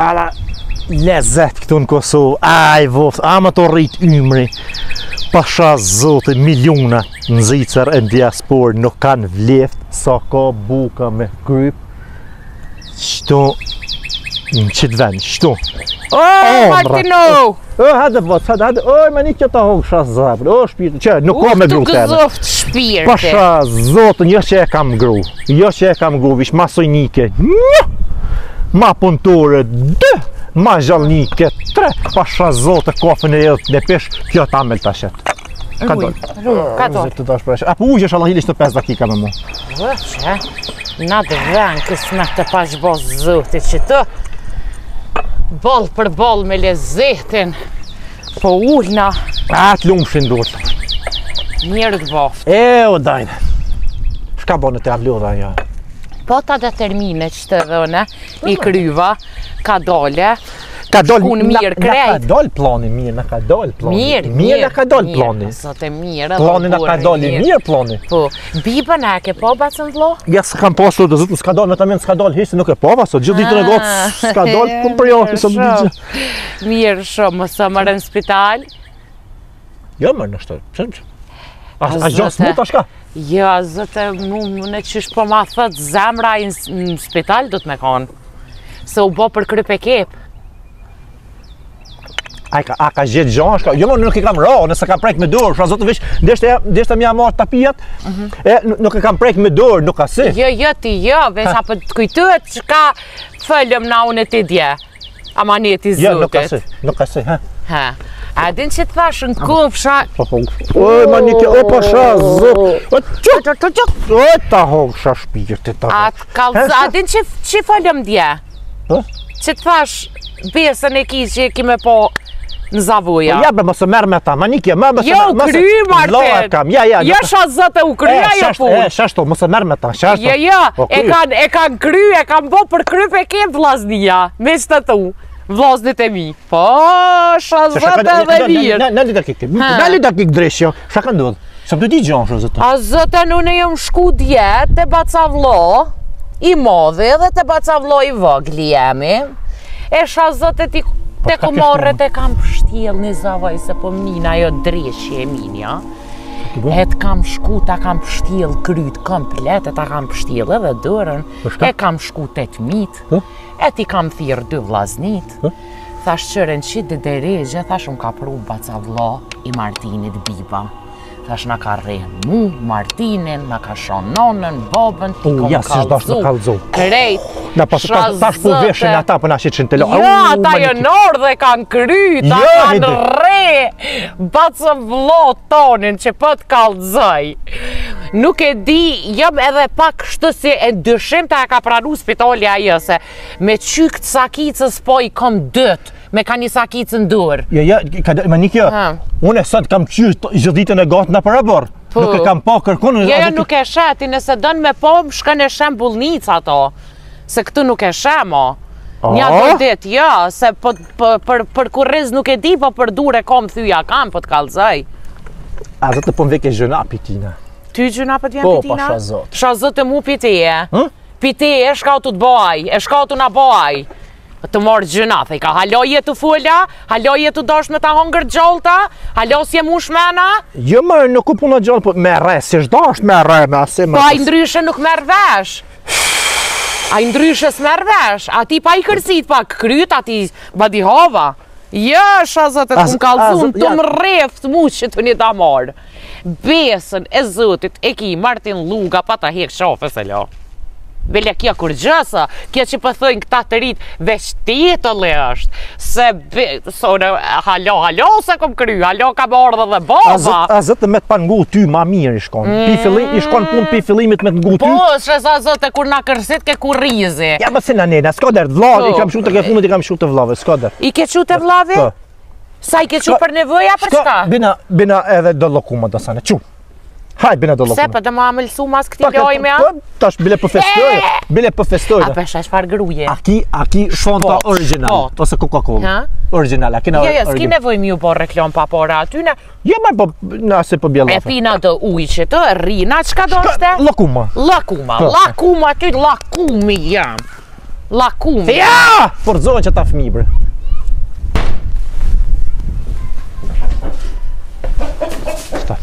Alla lezet këtu në Kosovë, aj voft, ama të rrit ymri, pasha zote miliona nxitësar e diasporë nuk kanë vleft sa ka buka me kryp, shto në qitë vend, shto. Martino! Hajde vot, hajde, ma një që ta hoksha zapër, shpirtë, që nuk ka me gru të gëzoft shpirtë. Pasha zotën, jo që e kam gru, vish ma sojnike, ma puntore, 2, ma gjallnike, 3, pasha zotë kafën e jetë në pesh, kjo ta me lë tashet. Ka dollë. Apo ujë është allahilisht të 5 dakika me mu. Vëqe, na të ven kësë me të pashboz zotit që të bol për bol me lezetin, po ullna. Atë lumë shindurë. Mirë të boft. O dajnë, shka bo në të avlodha ja? Po ta determine që të dhëne, i kryva, ka dole, unë mirë krejt. Në ka dollë plani, mirë, në ka dollë plani. Mirë, në ka dollë plani. Zote mirë. Plani në ka dollë, mirë plani. Po, bibën e ke po bacën vlo? Ja, së kam pasur dhe zëtë, s'ka dollë, me ta menë s'ka dollë, hishtë nuk e po, vaso, gjithë ditën e gotë, s'ka dollë, këmë për jo, së më digjë. Mirë shumë, së mërë në spital? Jo, mërë në shtojë, a gjonë s'mu ta shka? Jo, zëte, mu në qysh po ma thëtë zemra në spital du të me konë, se u bo për kryp e kep. A ka gjithë gjonë shka? Jo, më nuk e kam ra, nëse kam prejk me dorë, shra zotë vish, ndeshte mja marrë tapijat, nuk e kam prejk me dorë, nuk ka si. Jo, ti jo, veç apë të kujtuet që ka fëllëm na unë ti dje, amaneti zotit. Jo, nuk ka si, ha. A din që të thashë në kupsha... Oj, manike, o pasha, zotë, oj, ta hoksha shpirti, ta hoksha. A din që fëllëm dje? Që të thashë, besën e ki që kime po në zavuja. Ja, be, mësë merë me ta, manike, jo, kry, Martin. Jo, shazët e u kryja, jo pun. Shashto, mësë merë me ta, shashto. Jo, e kanë kry, e kanë bo për kry për kem vlasnia, me që të tu. Vlasnit e mi. Po, shazët edhe mirë. Nëli dakik dreshjo, shka ka ndodhë? Shka më të di gjonë, shazët? A zëtën, unë jam shku djetë të bacavlo i modhe dhe të bacavlo i vogli jemi. E shazët e ti të komorët e kam pështjel një zavaj se po mnina jo dreshje e minja. E të kam shku, ta kam pështjel kryt komplet, e ta kam pështjel edhe dërën, e kam shku 8 mitë. E ti kam thirë 2 vlaznit, thash qëren qitë dhe regje, thash unë ka pru bacavlo i Martinit biba. Thash na ka rreh mu, Martinin, na ka shon nonën, babën, ti kom kalzu. Krejt, shazëtë. Tash po veshin ata për na shqeqin të lo. Jo, ata jënor dhe kanë kryt, ta kanë rreh bacavlo tonin që po të kalzoj. Nuk e di, jam edhe pak shtë si e dyshim të e ka pranu spitali ajo, se me qykt sakicës po i kom 2, me ka një sakicë në dur. Ja, ma një kjo, unë e sot kam qykt gjithë ditën e gatë në paraborë, nuk e kam pa kërkun. Ja, nuk e sheti, nëse dënë me po, më shkën e shem bulnic ato, se këtu nuk e shemo. Një ato dit, ja, se për kuriz nuk e di, po për dur e kom thyja kam, po të kalzaj. A zëtë po më veke gjëna pitina. Ty gjëna për t'vjen pitina? Po, pa shazot. Shazot e mu pitije. Pitije e shkau të t'boj, e shkau të n'aboj. Të morë gjëna, thejka, haloje të fulla, haloje të dosh me ta hongër gjolta, halo si e mu shmena? Jo, më nuk u puna gjolë, po me re, si shdash me re, me ase me... Po, a i ndryshe nuk merë vesh. A i ndryshe s'merë vesh. A ti pa i kërsit, pa kryt, a ti badi hova. Jo, shazët e të më kalzun, të më reft mu që të një ta marë. Besën e zotit e ki Martin Luga pa ta hek shofës e lo. Bele kja kur gjësa, kja që pëthojnë këta të rritë, veç tjetë le është. Se, halo se kom kry, halo ka më ardhe dhe baba. A zëtë me të pa ngu ty ma mirë i shkon. I shkon pun pi fillimit me të ngu ty. Po, shësa zëtë kur na kërsit ke kur rizi. Ja, më si në nena, s'ka der, vlave, i kam shu të ke funit, i kam shu të vlave, s'ka der. I ke qu të vlave? Sa i ke qu për nevoja për qka? Bina edhe do lokuma do sane, qu. Hajt, bina do lokuma. Pse, për dhe ma mëllësu mas këti lojme, a? Tash, bile për festojnë. A pesha shfar gruje? A ki fonta original, ose Coca-Cola. Original, a kina original. Jo, s'ki nevoj mi u po reklam pa pora atyne. Jo, ma nëse po bjella. E pina do ujqe të, rina, qka do shte? Lakuma. Lakuma, ty lakumi jam. La cum? Ja! Forțonë që ta fëmijë bre. Sta.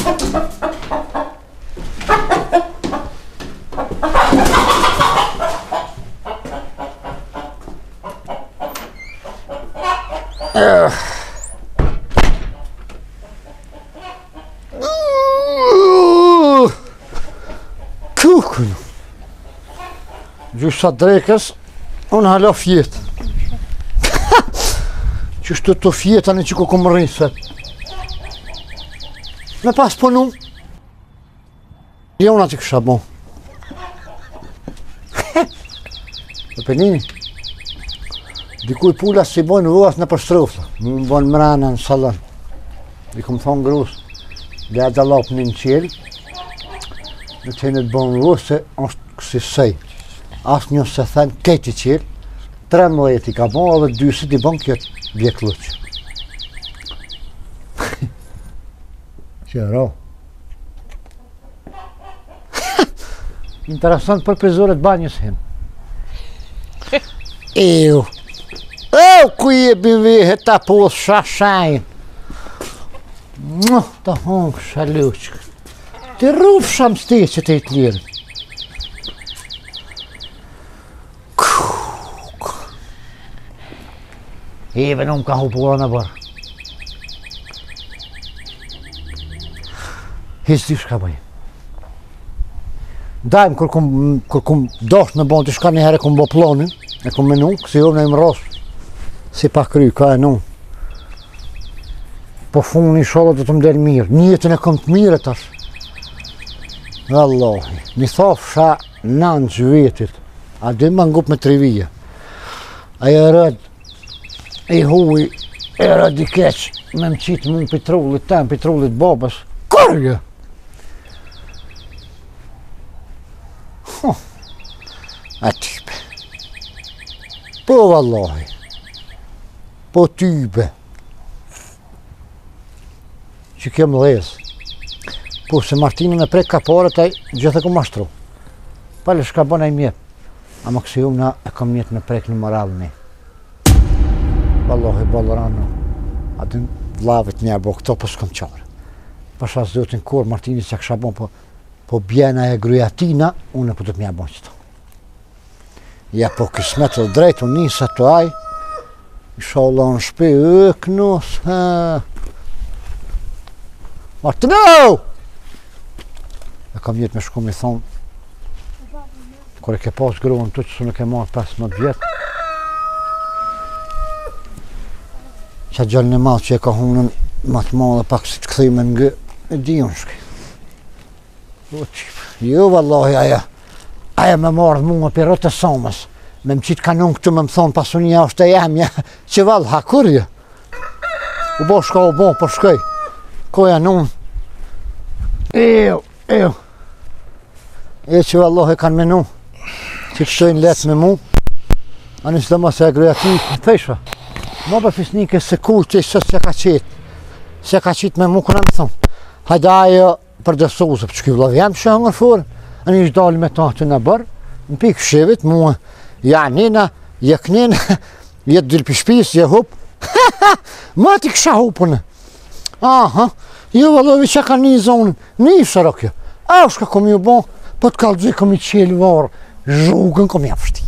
Kukën. Gjysha drekës, unë hala fjetë. Qështu të fjetë anë që ku këmë rrisë. Me pas punu. Jona që kësha bo. Dhe penini. Dikuj pula si bojnë vuas në përstrufta. Më bojnë mrana në salon. Dhe këmë thonë grusë. Dhe a dalop një në qelë. Në të në të bojnë vuas se është kësi sej. Asë një se thënë kejti qelë. 13 i ka bon edhe 20 i bon këtë bjekluqë. Qëro. Interesant për prizorët banjës hem. Ew. Ku je bivehe ta posë shashajnë. Ta hongë shaluqë. Të rrufë shamë steqë të i të lirë. Eve në më ka hupua në bërë. Hisë dy shka bëjë. Dajmë kër këmë doshtë në bënë të shka një herë këmë bë plonin, e këmë menu, kësi jo në imë rosë, si pa kry, ka e nu. Po funë një shodë të të më delë mirë, njëtën e këmë të mirë tash. Allahi, një thofë sha nanë gjvetit, a dhe më ngup me trivija. Aja rëdë, i huj, e rëdë i keqë, me më qitë mund pitrullit tem, pitrullit babës. Kërgjë! A type. Po vallahi. Po type. Që kemë dhezë. Po se Martinën e prek ka pare taj gjithë e ku mashtru. Pale shka bëna i mjep. Ama kësi umë na e kom njetë me prek në moralni. Vallahi balorano. A dën vlavit nja bo këto për s'kom qare. Pasha zotin kur Martini që kësha bon po bjena e grujatina, unë po të mja bon qëto. Ja po kismet të drejt, unë njësa të aj, isha Allah në shpe, kënus, Martino! E kam jetë me shku me thonë, kër e ke pas gruën të që su në ke marrë 15 vjetë, që gjallë në malë që e ka hunën matë malë pak si të këthime në ngë, e di unë shkej. Jo, vallahi, aja me marrë mua për rëtë e somës, me më qitë kanon këtu me më thonë pasunia është e jemja, që vallë, hakurje. U bo shka u bo, po shkej, koja nun. E që vallahi kanë menu, që të shtojnë letë me mu, anë ishtë dhe ma se e gruja ti, fejshva. Ma për fisnike se ku që ishtë se ka qitë me mu, këna me thonë. Hajda ajo për dësozë, për që ki vlavë jam që hëngër forë, anë ishtë dalë me ta të në bërë, në pikë shivit, mua, ja nina, jek nina, jetë dilë për shpis, je hup, ma ti kësha hupënë. Aha, jo valovi që ka një zonën, një shërokjo, a u shka kom ju bon, po të kalëgjë kom i qelë varë, zhugën kom i apështi.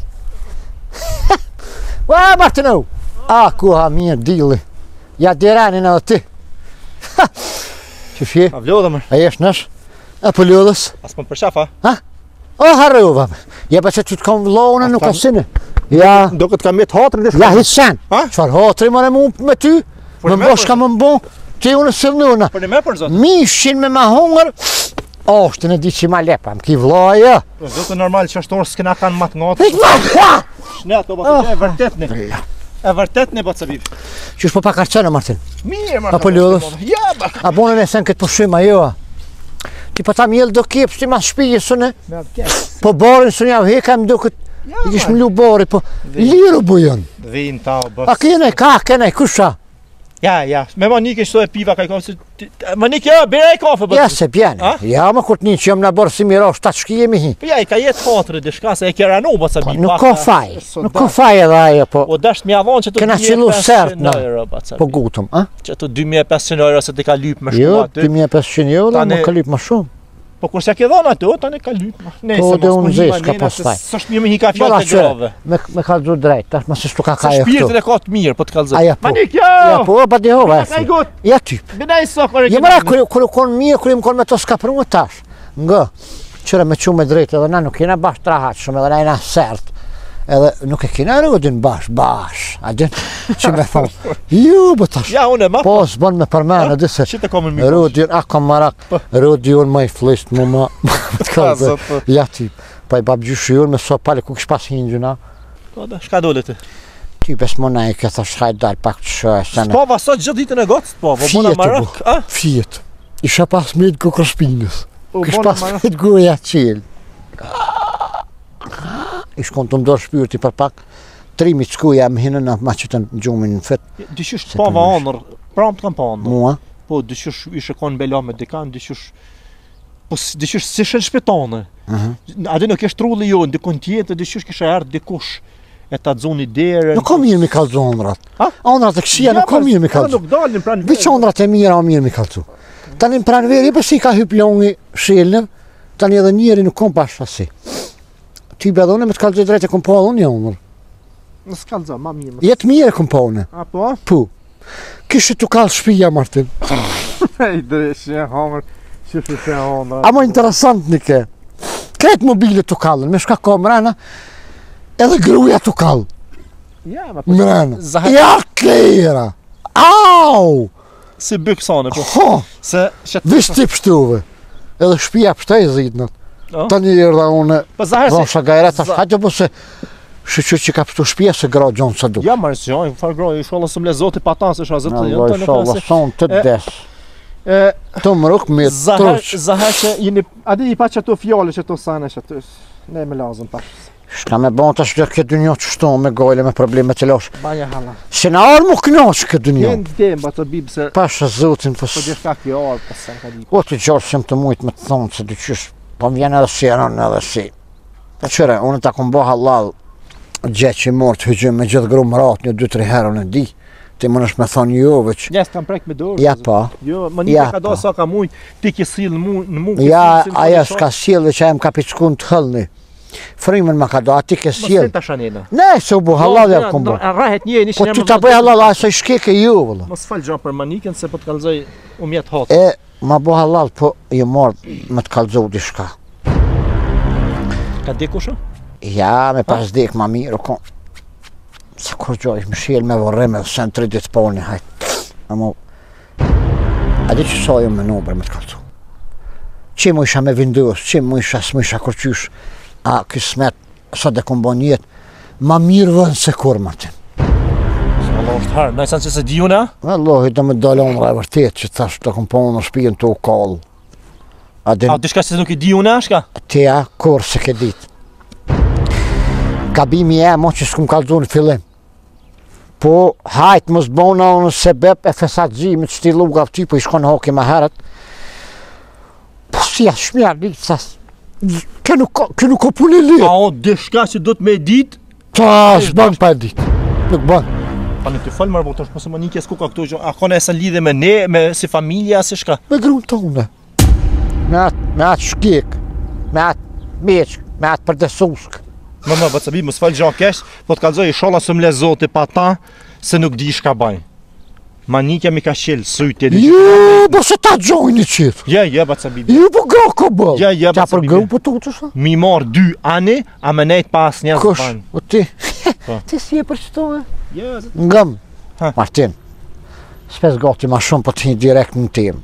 Ua, Martino, a ku ha mirë dili, ja diranin edhe ti. Që fje? A vlodhë mërë? A jesh nësh? A po lodhës? As më përshafa? Ha? O harrova me. Ja pa që ty të kam vlohën nuk ka sine. Ja. Do këtë kam jetë hatërin dhe shka? Ja hitë sen. Ha? Qfar hatëri më mu me ty? Me mbosh ka më mbo. Ti unë sëllnuna. Për një me për zotë? Mishin me ma hungër. Ashtë në di që ma lepa. Më ki vlaja. Zotë normal që ashtë orë s'kena kanë matë ngatë. Shnet, o batë e vërtetni. E vërtetni, batë së bibë. Qysh po pa karqenë, Martin? Mirë, Martin. A po lodhës? Ja, ba. A bonën e sen këtë pushima, jo. Ti po ta mjellë do kepë, ti ma shpijë sëne. Po barin sënë javë heka më do këtë, i kish më lu bari, po liru bujën. Vin ta o bës. A kene, ka, kene, kusha? Ja, me Manike shto e piva ka se Manike ja, bere kafe Ja, se bjene. Ja, ma kur t'ni që jam në bërë si mira, 7 shkije mi hi. Po ja, I ka jetë hatër diçka se e ke rano Bacabi. Nuk ka faj. Nuk ka faj edhe ajo, po. Po dash më avon që të Kena qillu sert na. Bacabi. Po gutëm, a? Që të 2500 euro se ti ka lyp me Jo, shku aty. 2500 euro, Tani- më ka lyp më shumë. Po kur s'ja ke dhënë ato, tani ka lyp. Po, dhe unë zesh ka pas faj. S'është mirë me hi ka Bala fjalë të grave. me kalzu drejt, tash ma se shtu ka Sa kajo shpirtin këtu. e ka të mirë, po të kallëzoj. Aja po. Manik, Ja, jo! po, pa di hova, Ka i e gut. Ja typ. Bënaj sokër e Ja mëra, kur kon mirë, kur im kon me to s'ka prunë tash. Nga, qëra me qume drejt, edhe na nuk jena bash trahat shumë, edhe na jena sert. Edhe nuk e kena rudin bash. A din, që me thonë, ju, bë tash. Ja, unë e ma. Po, s'bën me përmenë, edhe se Që të komën mirë. rudin, a kom marak, rudin unë ma i flist mu ma, të kalze. zot, po. Ja typ. Pa i babgjyshi unë me so pali ku kish pas hingjuna. Po, da, shka dole ti? Ty bes më na i ke thash hajt dal pak të shoj, se në Po, vasot gjithë ditën e gocë, po, po, bona Fijet, marak, a? Fijet. Isha pas me të kërshpinës. Po, Kish bona pas marak. me të goja qilë. Ish kon të ndorë shpyrti për pak. Trimi të shkuja më hinën në ma që të në gjumin në fet. Dyshysh Se pa të va onër, pram të kam pa onër. Mua. Po, dyshysh ishe kon bela me dikan, dyshysh... Po, dyshysh si shën shpetane. A dhe nuk e shtrulli jo, në dikon tjetë, dyshysh kishe ardhë dikush. E ta dzoni derën. Nuk ka mirë mi kalzu onrat. Ha? Onrat e këshia nuk ka mirë mi kalzu. Nuk dalin pranë Veç onrat e mira o mirë mi kalzu. Tani në pranë veri, për si ka hyp longi shelnëv, tani edhe njeri nuk kom pash asi. Ty be dhone me të kalzu drejt e kom pa unë një onër. Në s'kallza, ma mirë. Jetë mirë e kom pa unë. A po? Pu. Kishë të kalë shpija, Martin. Ej, dresh, e hamër. Që e hamër. Amo interesant një ke. Kretë mobilet të kallën, me shka ka mrena, edhe gruja të kallë. Ja, ma po. Mrena. Zahet- Ja kera. Au! Si bëk sane, po. Ho! Se, që Vish ti pështuve. Edhe shpija pështaj zidnët. O? Tani erdha une, Po zaher dhon si... shagajra, tash Za- hajtë po se shqyqy që ka pështu shpija se gra gjonë sa du. Ja, marë si jojnë, farë grojë, sholla së mle zoti patan se shazët të Allah i shala, son të E- des. E, Të më ruk me truq. Zaher që jeni... A di I pa që ato fjallë që ato sane që ato... Ne me lazën pash. Shka me bon tash dhe këtë dynjo që shto me gojle me probleme të losh. Banja hala. Se na arë mu knoq këtë dynjo. Jenë dem, ba të bibë se... Pasha zotin, Po pës... gjithka kjo arë, pas se në ka di. O të gjarë që më të mujtë me të thonë se dyqysh, po më vjen edhe si anon edhe si. Qëre, unë ta kom bo halal gjë që i morë të hygjëm me gjithë grumë ratë një 2-3 herë në di. Ti më nësh me thonë jo, veç. Ja, s'kam prek me dorë. Ja pa. Jo, më një Ja, ka do po. sa ka mujt, ti ke sill në mu. Ja, aja s'ka sjell dhe që e më ka piçku në të hëllni. Frimën më ka do, ati ke Mos sjell. ta shanena. Ne, se u bu halal ja kom bo. Rrahet një, Po ty ta bëj halal, a se i shkeke ju, vëlla. Mos fal gjo për Maniken se po të kallëzoj umjet hot. E, ma bu halal, po i morë me të kalzohu dishka. Ka dikush? Ja, me pas dek ma mirë, o kon. Se kur gjoj, më shiel me vorreme, se në 3 ditë po një hajtë. Amo, a di që sojë me nubër me të kalcu. Që mu isha me vindus, që mu isha s'mu isha kërqysh, a kismet, sa dhe kom bo njetë, ma mirë vënë se kur ma tin. Allah është harë, nëjësan që se di una? Allahi do me dalon e vërtet që thash të kom po në shpijen të u kallë. A din, A dishka që se nuk i di una, shka? tja, kur se ke dit. Gabimi e mo që s'kum kalzu në fillim. Po, hajt mos bona unë sebeb e fesat gjimit shtilu nga ty, po i shkon hoki ma herët. Po si a shmja licas, kë nuk ka punë A litë. o dishka që do të me dit? Ta, s'ban pa e dit. Nuk ban. Pa në të falë marë, po të është mësë Manike s'ku ka këtu gjë. A kone e sa lidhe me ne, me si familja, si shka? Me grunë tonë. Me atë shkik, me atë meq, me atë përdesusk. Më bëcabi, më s'falë gjë kesh, po të kallëzoj i sholla së mle zoti pa ta, se nuk di shka bajnë. Manike mi ka shilë, sujtje di. Ju, bo se ta gjojnë i qitë. Ja, bëcabi. Ju, po gra ka bëllë. Ja, Qa për bëcabi. gru, po të të shë? Mi marë 2 ani, a me nejt pas një Kush, zbanë. o ti? Po. Ti si e për qëto e? Ja, Ngëm. Ha. Martin, s'pes gati ma shumë po t'hi direkt në tim.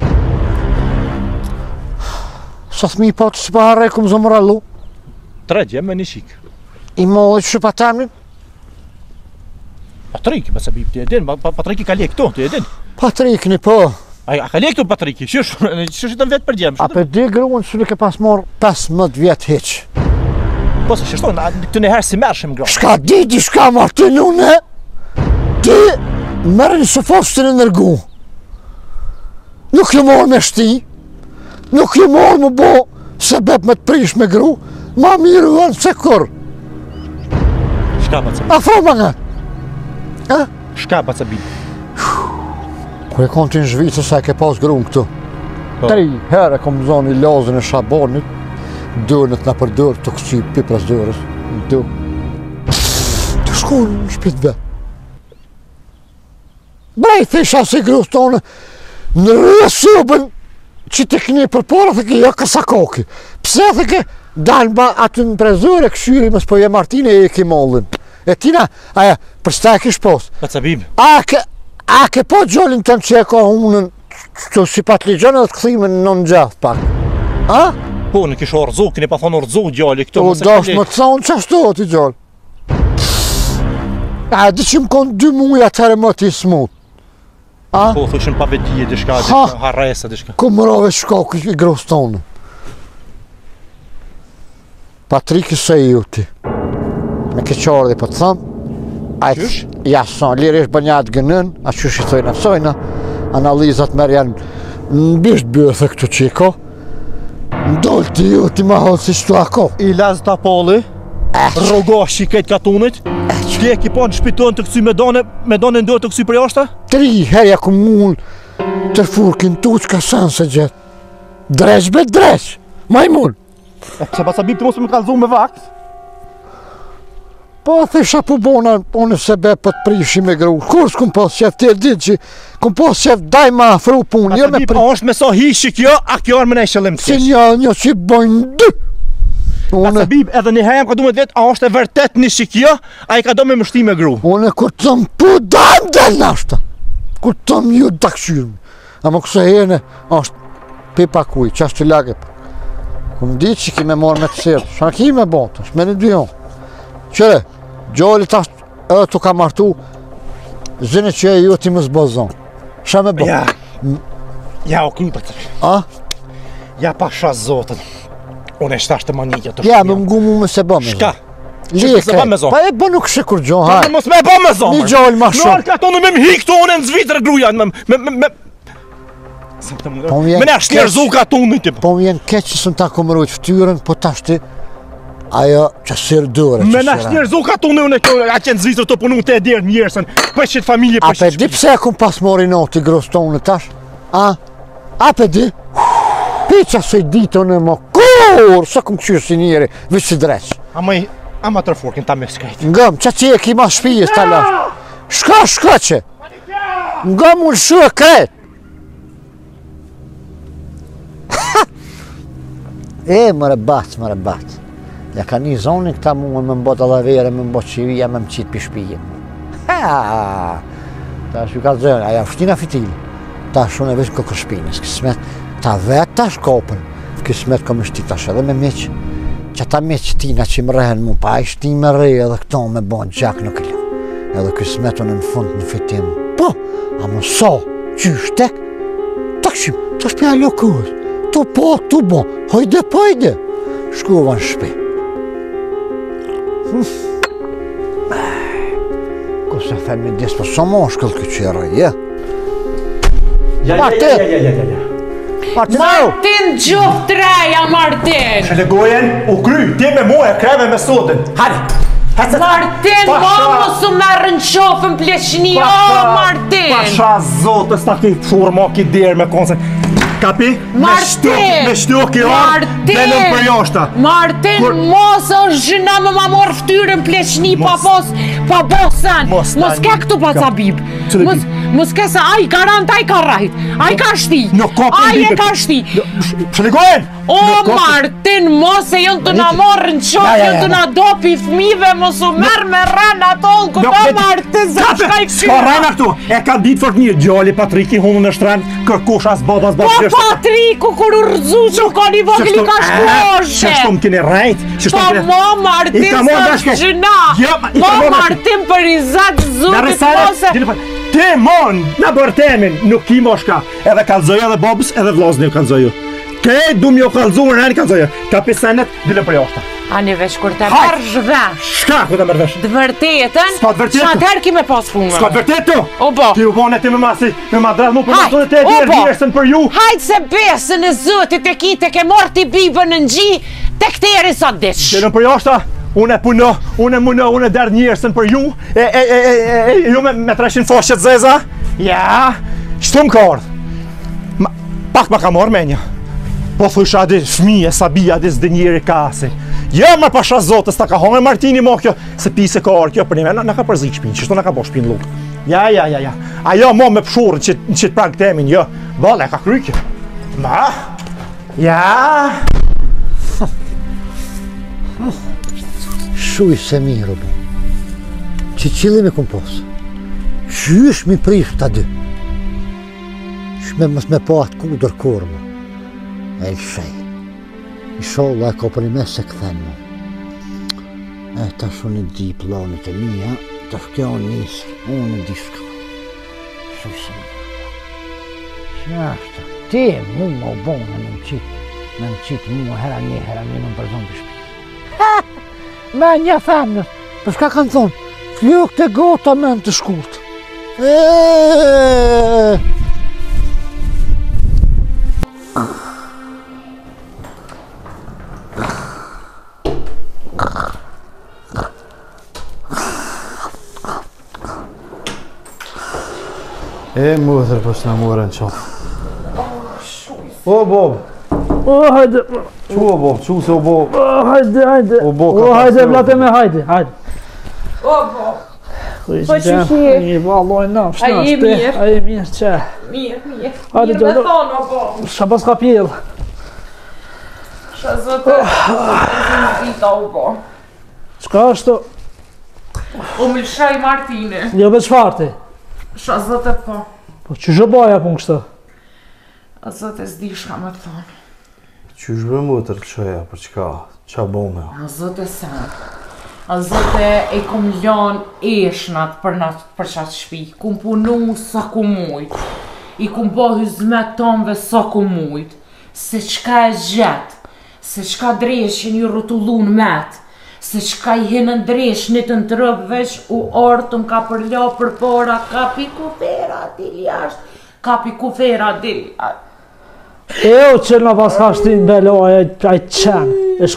Sa thmi pa të s'pa harre ku më zëmëra lu? tregje me një shik. I molli që pa temnin? Patriki, bëcabi, ti e din, Patriki ka le këtu, ti e din. Patrikni po. A ka le këtu Patriki, qysh të vetë për gjemë, A për di gruën që nuk e pas morë 15 vjetë hiq. Po se shështon, të në herë si mërshim gra. Shka di shka Martin une? Ti Merrni se fostin e nërgu. Nuk ju morë me shti, nuk ju morë më bo se bep me të prish me gru, ma mirë vënë se kur. Shka baca bib? Afro më nga. Shka baca bib? Kër e konë të në Zhvicë sa e ke pas gru në këtu. 3 herë kom zoni lazën e Shabonit, dërnët në për dërë të kësi pipras dërës. Të shkonë në shpit be. Brej thesha se grus tonë, në rësubën që të këni për para të ke jo kësa koki. Pse të ke dalë ba aty në prezore këshyri mësë po je Martine e ke mollin. E tina, aja, për sta e kish pos. Baca bib? A ke po gjollin të në që e ka unën që si pat ligjonë dhe të këthime në në gjath pak. A? Po, në kishë orëzo, këni pa thonë orëzo gjalli këto. O, dash më të thonë që ashtu ati gjallë. A, di që më konë 2 muja të herë më t'i smut. A? Po, thëshën pa vetije, dishka, harresa, dishka. Ku më rove shkoku i grus tonë. Patriki se i juti. Me ke qarë dhe po të thëmë. Qysh? Ja, son, lirish bënjat gënën, a qysh i thojnë sojna. Analizat merë janë në bisht bëthë këtu qiko. Ndollë ti juti ma hodhë si shtu ako. I lezë të apolli, rogashi këtë katunit, që e ki pa në shpiton të kësy me done ndohë të kësy për jashta? 3 herja ku mullë të furkin tu që ka sanë se gjithë. Dreq be dreq, majmun. Se baca bib të mos me kalzu me vakt? Po, thesha po bona, unë se be për të prishi me gru. Kur s'kum pas qef të ditë që, kum pas qef daj ma afru punë. Baca bib, a është me sa hishi kjo, a kjo arë me ne shëllim të Si kesh? një që bojnë 2. Baca bib, edhe një hejem ka du me të vetë, a është e vërtet një shikjo, a i ka do me mështi me gru? Unë kur të thëmë po dajmë del nashta. Kur të thëmë ju të këshyrëm. A më këse hene, është pipa kuj, që ashtë të lage. Ku më ditë që ki me morë me të sirë, shë në ki me botë, shë me një 2 jonë. Qëre, gjallit ashtë edhe të ka martu, zine që e ju ti më zbozon. Shë me botë. Ja, o kry, baca bib. A? Ja, pasha zotën. Unë e shtashtë të manitja të Ja, më mgu mu me se bo me Shka? Leke, se bë me zonë? pa e bë nuk shë kur gjohë, Pa hajë. mos me bo me zonë. Një gjallë ma Në shumë. arka tonë me më hikë tonë në Zvitër gruja, me... Sa të më... Po m'vjen Me ne është njerëzu ka tonë tip. Po m'vjen keq që sëm ta kom rujt ftyrën, po tashti ajo që sirë dure. Me ne është njerëzu ka tonë unë kjo, a qenë Zvitër të punu të e djerë njerësën, për qëtë familje, A për pe qëtë di pse e kum pas mori noti gros tonë tash? A pe di? Piqa se i ditë në më kur, sa kum qyrë si njeri, vishë si dreq. Ama të rëforkin ta me skajt. Ngëm, që ti e ki ma shpijës ta lash. Shka që. Ngëm unë shu e kret. Mëre bat. Ja ka një zonin këta mu me mbot allavere, me mbot qivija, me më qitë për shpijë. Ta është ju ka zërë, aja fështina fitili. Ta është unë e vishë këkër shpinës, kësmet ta vetë ta shkopën. Kësmet ka më shti tash edhe me meqë. Që ta meqë tina që më rehen mu, pa i shti me re edhe këto me bon gjak në këllëm. Edhe kësmet unë në fund në fitim. Po, a më so, qysh tek? Ta këshim, ta shpja lokës. Tu po, tu bo, hojde, pojde. Shkuva në shpi. Ko se fen me desë, po so mo shkëll këtë qërë, je? Martin gjuft reja, Martin! Shelegojen, u kry, ti me mu e kreve me sodin. Hadi! Martin, mo su merë në qofën pleqni, o Martin! Pasha zotës ta ki shurë ki derë me konsen. Kapi? Martin! Me shtu ki orë, delën për jashta. Martin, mos është gjëna me ma morë ftyrën pleqni pa bosen. Mos ke këtu pa ca bib. Mos ke se aj garant, aj ka rajt. Aj ka shti. Aj e ka shti. Shelegojen! O Martin, mos e jënë të na morë në qofë, jënë të na dopi fmive, mos u merë me rana tonë, ku do Martin, zë shka i Ska rana këtu, e ka ditë fort mirë, gjalli Patriki, hunë në shtrenë, kërkush as baba, as baba. Po Patriku, kur u rëzu që ka një vogli ka shkuoshe. Që shtom kene rajt, që Po shtom kene... mo Martin, së gjëna. Mo Martin, për i zatë zukit mose. Ti mon, në bërtemin, nuk ki moshka, edhe kalzoja edhe babës, edhe vlasni kalzoju. Ke du mi o kallzu në anë kallzoja. Ka pesenet dile për jashtë. Ani veç kur të mërsh vesh. Shka ku të mërë vesh? Dë vërtetën? S'ka të vërtetë. Qa atëherë ki me pas punë? S'ka të vërtetë tu? O bo. Ti u bone ti me masi, me madras mu për masone te e djersën për ju. Hajtë se besën e zëtit e ki te ke marrë ti bibën në ngji, te këteri sa dish. Qenën për jashtë, unë e puno, unë e muno, unë e der njerësën për ju, ju me 300 foshet zeza, ja, shtu më kardë. Pak ma ka marrë menja. Po thusha adi fmije, sabija, adi zdi njeri kasi. Ja, ma pasha zotës, ta ka home Martini mo kjo, se pise ka arë kjo për njëme, na ka përzi shpinë, qështu na ka bo shpinë lukë. Ja. Ajo mo me pshurën që të prag temin, jo, bale, ka kry kjo. Ma, ja. Shuj se mirë, bo. Që qili me kom posë. Qysh mi prish të dy. Shme mës me po atë kudër korë, e lëshej. Inshallah e ka për i mes se këthen, mo. Ta shumë në di planit e mija, ta shkjo në nisë, unë në di shka. Shuj se mirë. Shashtë, ti mu më bonë me më qitë mu hera një më përzon për shpi. Me një femnës, për shka kanë thonë, fljuk të gota me në të shkurt. E mutër për s'na morën qafë. O, Bob! O, hajde! Qu o, Bob? Qu se o, Bob? O, hajde! O, Bob, o, hajde, blate me, hajde! O, bo. Po që shi? I valoj në, shnash, A i mirë? A i mirë, që? Mirë. Hajde, Mirë me thonë, o, bo. Shka pas ka pjellë. Shka zëtë, zita, o, bo. Qka është? O, më lëshaj Martine. Jo me qfarti? Shka zëtë, po. Po që zhëbaja pun kështë? A zëtë e zdi shka me thonë. Qysh bre mutër të shoja, për qka? Qa bome? A zëtë e sen. A zëtë e kom lanë eshnat për qatë shpi. Kum punu sa ku mujt. I kum po hyzmet tomve sa ku mujt. Se qka e gjetë. Se qka dreshin ju rotullu në metë. Se qka i hinë në dresh një të në rëbë veç u ortë më ka përla për para. Kapi kufera dil jashtë. Kapi kufera dil jashtë. Eo që në pas ka shtin belo, a i qenë.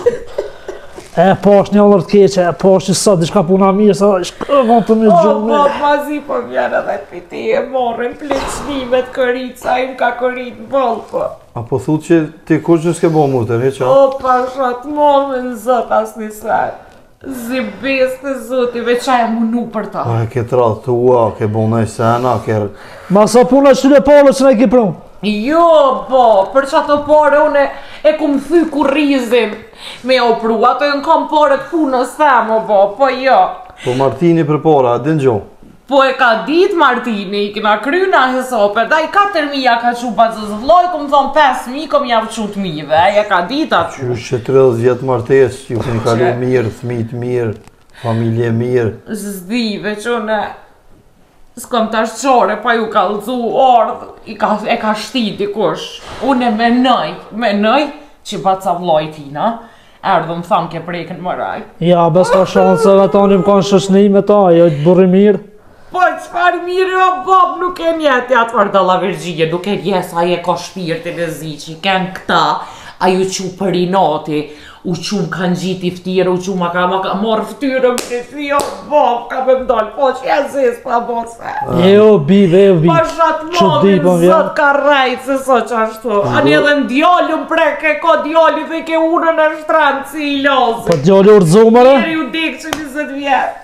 E pash një allër të keqe, e pash që sa diçka puna mirë, sa shkëvan të një gjumë. O, mazi po vjen edhe piti e morën pleçnimet kërica, im ka kërit në bolë, po. A po thu që ti kur që s'ke bo mutër, he qa? O, pashat, morën në zët as një sajë. Zibes të zëti, veç aja munu për ta. A e ke tratë të ua, ke bo nej sena, ke... Ma sa puna që të polo që ne ki prunë. Jo, po, për që ato pare une e kum thy kurizim me opru, ato e në kam pare të punës themo, po jo. Po Martini për para, a din gjo? Po e ka dit Martini, i kina kryna hesope, da i 4.000 ka që bazës vloj, kom thonë 5.000, kom javë qut mive, e ka dit atë. Qysh që 30 vjetë martes, ju këni kalu mirë, thmit mirë, familje mirë. Zdi, veç une, s'kom të ashqore, pa ju ka lëzu ardhë, e ka shti dikush. Une menoj, që baca vloj tina, erdhëm thamë ke prejken më raj. Ja, bes ka shansëve ta një më kanë shëshni me ta, jo të burri mirë. Po, qëfar mirë o bob, nuk e njeti atë për të lavergjie, nuk e njes, aje ka shpirtin e zi që i ken këta, a ju që për i nati, u që më kanë gjiti ftire, u që ma ka marrë ftire më të si, o bob, ka me mdojnë, po që e zes pa bose. Jo, bive, Pa shatë modin, zot ka rajtë, se so që ashtu. Ani edhe në djallë më preke, ka djallë dhe ke unën e shtranë si i lozë. Po djallë urzumëre? Njeri u dekë që 20 vjetë.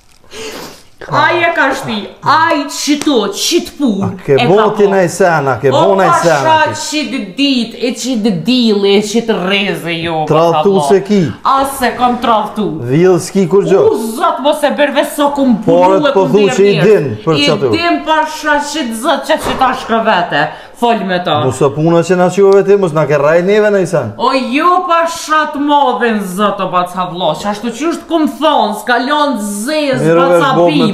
Aje ka shti, aj qito, qit pun, Ke bo ti nej sena, ke bo nej sena. O pasha qit dit, e qit dili, e qit reze jo. Trahtu se ki. Ase kam trahtu. Dhjil s'ki kur gjo. U zot mos e bërve so kum Paret punu po thu që i din për qatu. I din pasha qit zot që qita shka vete, fol me ta. Musa puna që na qove ti, mus na ke rajt neve nej sen. O jo pasha të modhen zot o baca vlo, që ashtu që është kum thonë, s'ka lonë zez, baca bim.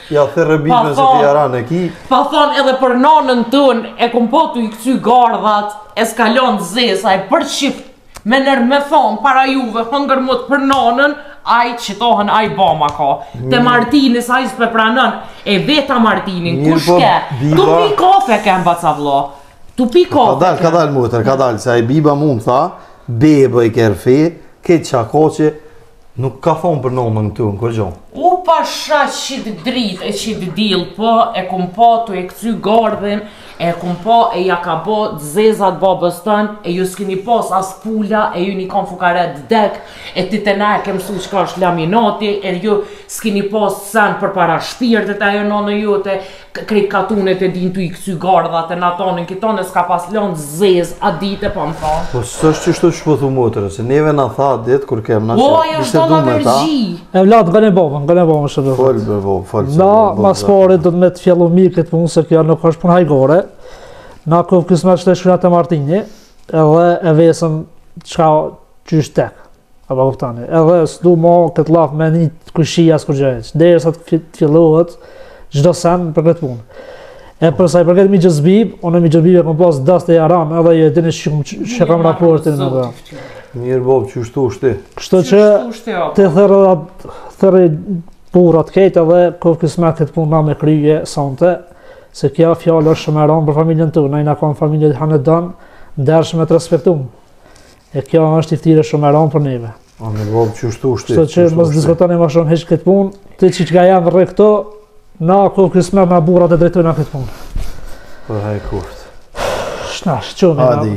Ja thërë bime se të jaran e ki. Pa thonë edhe për nonën tënë, e kom po t'u i këcy gardhat, e s'kalon zesa, e për qift me nërë me thonë, para juve, hëngër mut për nonën, aj qitohen, aj bama ka. Te Martini, sa i s'pe pranën, e veta Martinin, kush ke? Tu pi kafe ke mba ca vlo. Tu pi kafe. Ka dal mutër, ka dal, se a i biba mund tha, bebe i kerfe, këtë qa ko që nuk ka thonë për nonën të në kërgjon. U pasha qitë dritë e qitë dilë, po e kum po të e këcy gardhin, e kum po e ja ka bo zezat babës tënë, e ju s'kini pos as pula, e ju një kon fukaret dek, e ti të na e kem su që ka është laminati, e ju s'kini pos sen për para shpirtet e jo nonë jote, krejt katunet e din të i këcy gardhat e natonin kitone s'ka pas lonë zez a dite pa më thonë. Po s'është që shtu shpëthu mutërë, se neve na tha ditë kur kem na O, e është do në vergji. E vlad, gënë e shëtë. Folë be bo, folë. Na, mas pare do të me të fjallu mirë këtë punë, se kjo nuk është punë hajgore. Na këvë kësmet që të shkënat e Martini, edhe e vesëm qka qysh tek. Apo këftani. Edhe s'du mo këtë laf me një të kushia s'kur gjëjq. Dhe sa të fjallohet, gjdo sen për këtë punë. E përsa i përket mi gjëzbib, unë mi gjëzbib e kom pas das të jaran, edhe i e dini që kam raportin në dhe. Mirë bob, që shtu shti. Kështu që të thërë burat kejtë edhe këvë kësmet këtë punë na me kryje sante, se kja fjallë është shumë e ranë për familjen të, na i na kanë familje të hanë danë, ndershme të respektumë. E kja është iftire shumë e ranë për neve. A me bob, që shtu shti. Kështu që mos diskutoni ma shumë heq këtë punë, të që ka janë rre këto, na këvë kësmet na burat e drejtojna këtë punë. Për haj kurt. Shnash, qëmi Adi.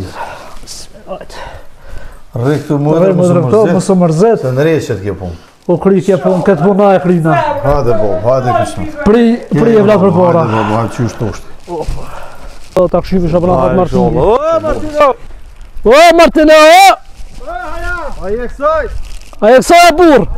Rre këtu mësë mërzet. Se në reqet kjo punë. U kry kje punë, këtë punë na e kryna. Hade bob, hade kësmet. Pri e vla për para. Hade bob, hade që shtu shti. Ta këshymi shabrata të Martini. O, Martino! O, Martino! A i e kësaj! A e kësaj e burë!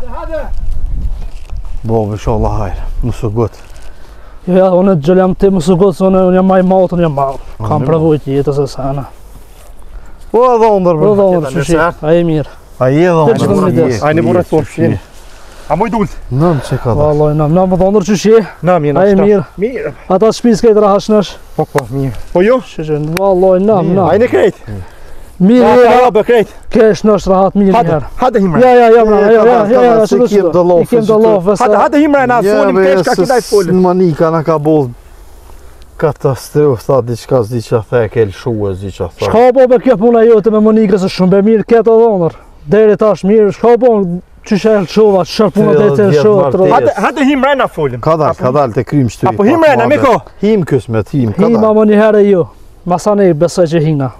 Bob, inshallah hajrë, mësë gotë. Ja, unë të gjëllë jam ti mësë gotë, se unë jam maj matë, unë jam malë. Kam prevojt jetës e sana. O, edhe ndër, O, dhe unë, shushi, a e mirë. A i edhe Të që të ndër. mirë. A një burat tonë, jeni. A moj dullt? Nëm që ka da. Vallaj, na më dhëndër shushi, Nam jena. a e mirë. Mirë. Ata shpis kejtë rahashnesh. Po, mirë. Po jo? Shushi, vallaj, na. A i në krejt? Mirë, A ja, bë krejt? kesh në është rahat mirë Hade, njëherë. hade himre. Ja, se kiem do lofë, I kem do lofë, Hade himre na folim kesh ka kidaj folim. Në manika na ka bollë katastrof, tha diqka s'di që the, kel shuë s'di që the. Shka po be kjo puna jote me Monikës është shumë be mirë ketë o dhonër. Deri tash mirë, shka po që shë e lëshova, që shërë puna dhe të lëshova. Hade himre na folim. Ka dal të krym shtu. Apo himre na me ko? Him kësmet, him, ka Hima dal. më njëherë jo, masane i besoj që hina.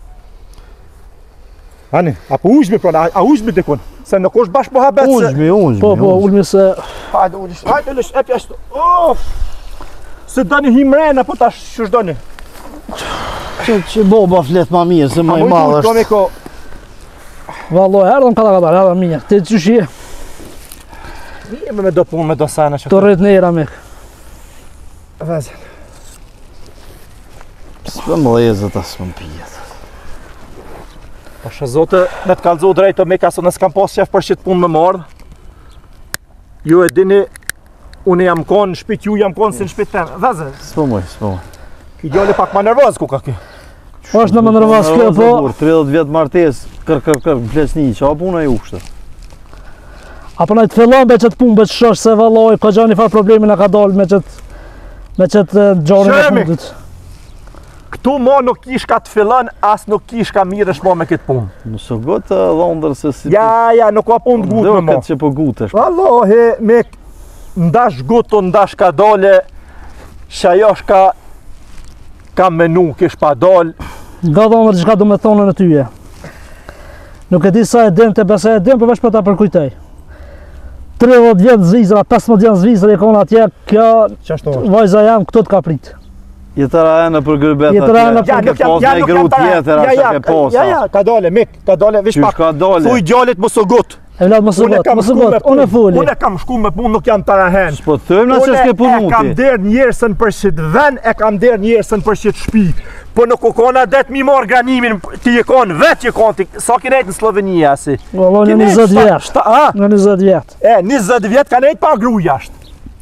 Ani, apo ujmi prona, a ujmi dikun? Se nuk është bashkë po habet se... Ujmi. Po, ulmi se... Hajde ulish, e pjashtu. Of! Se doni himrena, po tash që shdoni? Që boba flet ma mirë, se ma i madh është. Ko... Valloj, erdhëm erdhëm mirë, ti që shie, Jemi me do punë, me do sana që... të rrit në era mek. Vezën. S'pë më lezët asë më pijet. Pasha zote, me të kalzo drejto me kaso në s'kam pas qef për që të punë me mardh. Ju e dini, unë jam konë në shpit, ju jam konë si në shpit temë. Vezën. S'pë mëj. Ki djali pak ma nervoz ku ka ki. është në më nërvas kjo, po... 30 vjetë martes, kër, në plesni, që a puna ju kështë? Apo na të fillon be qëtë punë, be që shosh se valloj, ka gjani fa problemin e ka dalë me qëtë gjarin e Shemi. fundit. Këtu mo nuk kish ka të fillon, as nuk kish ka mirësh mo me këtë punë. Nësë gotë dhondër se si... Ja, nuk ka punë të gutë me mo. Këtë që po gutesh. Vallohi, me ndash gutu, ndash ka dole, që ajo ka menu, kish pa dole. Nga dhomër që ka du me thonën e tyje. Nuk e di sa e dem të besa e dem, përveç për ta përkujtej. 30 vjetë zvizra, 15 vjetë zvizra e kona atje, kjo vajza jam këto të ka prit. Jetëra e në për gërbet atje, ke pos në i gru tjetër, asë ke posa. Ja, ka dole, mik, ka dole, vish pak. Qysh ka dole? Thuj gjallit më së gut. E vlad më së gotë, unë e foli. Unë e kam shku me punë, nuk jam tarahen. S'po të thëmë në që s'ke punu Unë e kam ti. der njerësën për shqit ven, e kam der njerësën për shqit shpi. Po nuk u kona det mi marrë granimin, ti je konë, vetë je konë, ti, sa ki nejtë në Slovenia, si. Valloj në 20 vjetë. Në 20 vjetë. 20 vjetë ka nejtë pa gru jashtë.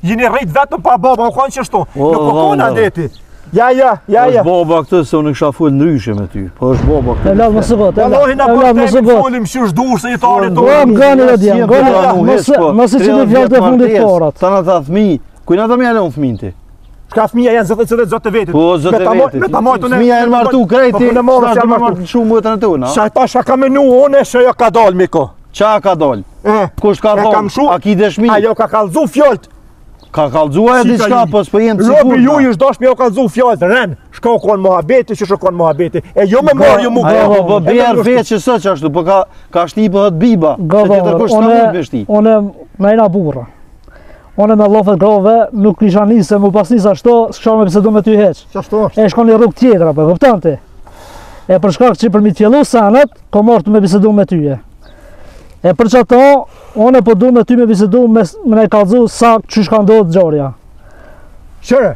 Jeni rrit vetëm pa baba, u kanë që shto. O, Nuk po kona valla. deti. Ja. Është baba këtë se unë kisha fol ndryshe me ty. Po është baba këtë. Evlat mos e bot. Wallahi na Evlat po mos e temi bot. folim qysh dush se jetarit Po gani edhe diam. Mos e çdo fjalë të fundit porat. Ta na tha fëmijë, ku na ta më jalon fëmin ti? Shka fëmija janë zotë të vetit. Po zotë vetit. Me ta mojtë unë. Fëmija janë martu krejti. Po në morë s'ka janë martu martu. shumë motën e tona. Qa pasha ka menu unë që jo ka dal miko. Qa ka dal? Kusht ka kam dal? shu. A ki dëshmi? Ajo ka kallzu fjalët. Ka kallzuar e diçka, po s'po jem sigurt. Robi ju ish dash me jo kallzu fjalët. Ren, shko kon mohabeti që shkon mohabeti. E jo me marr ju mu. Po bjer vetë që sot ashtu, po ka shtipët biba. Se tjetër kusht ta me shti. Unë me ina burra. Unë me lofet grove nuk kisha nisë, mu pas nisë ashtu, s'kisha me bisedu me ty heq. Qashtu është. E shkon një rrugë tjetër, apo, kupton ti? E për shkak që për mi t'jellu sanet, ko marrë të me bisedu me tyje. E për që ato, unë po du me ty me bisedu me ne kallzu sa që shka ndodhë gjarja. Qëre?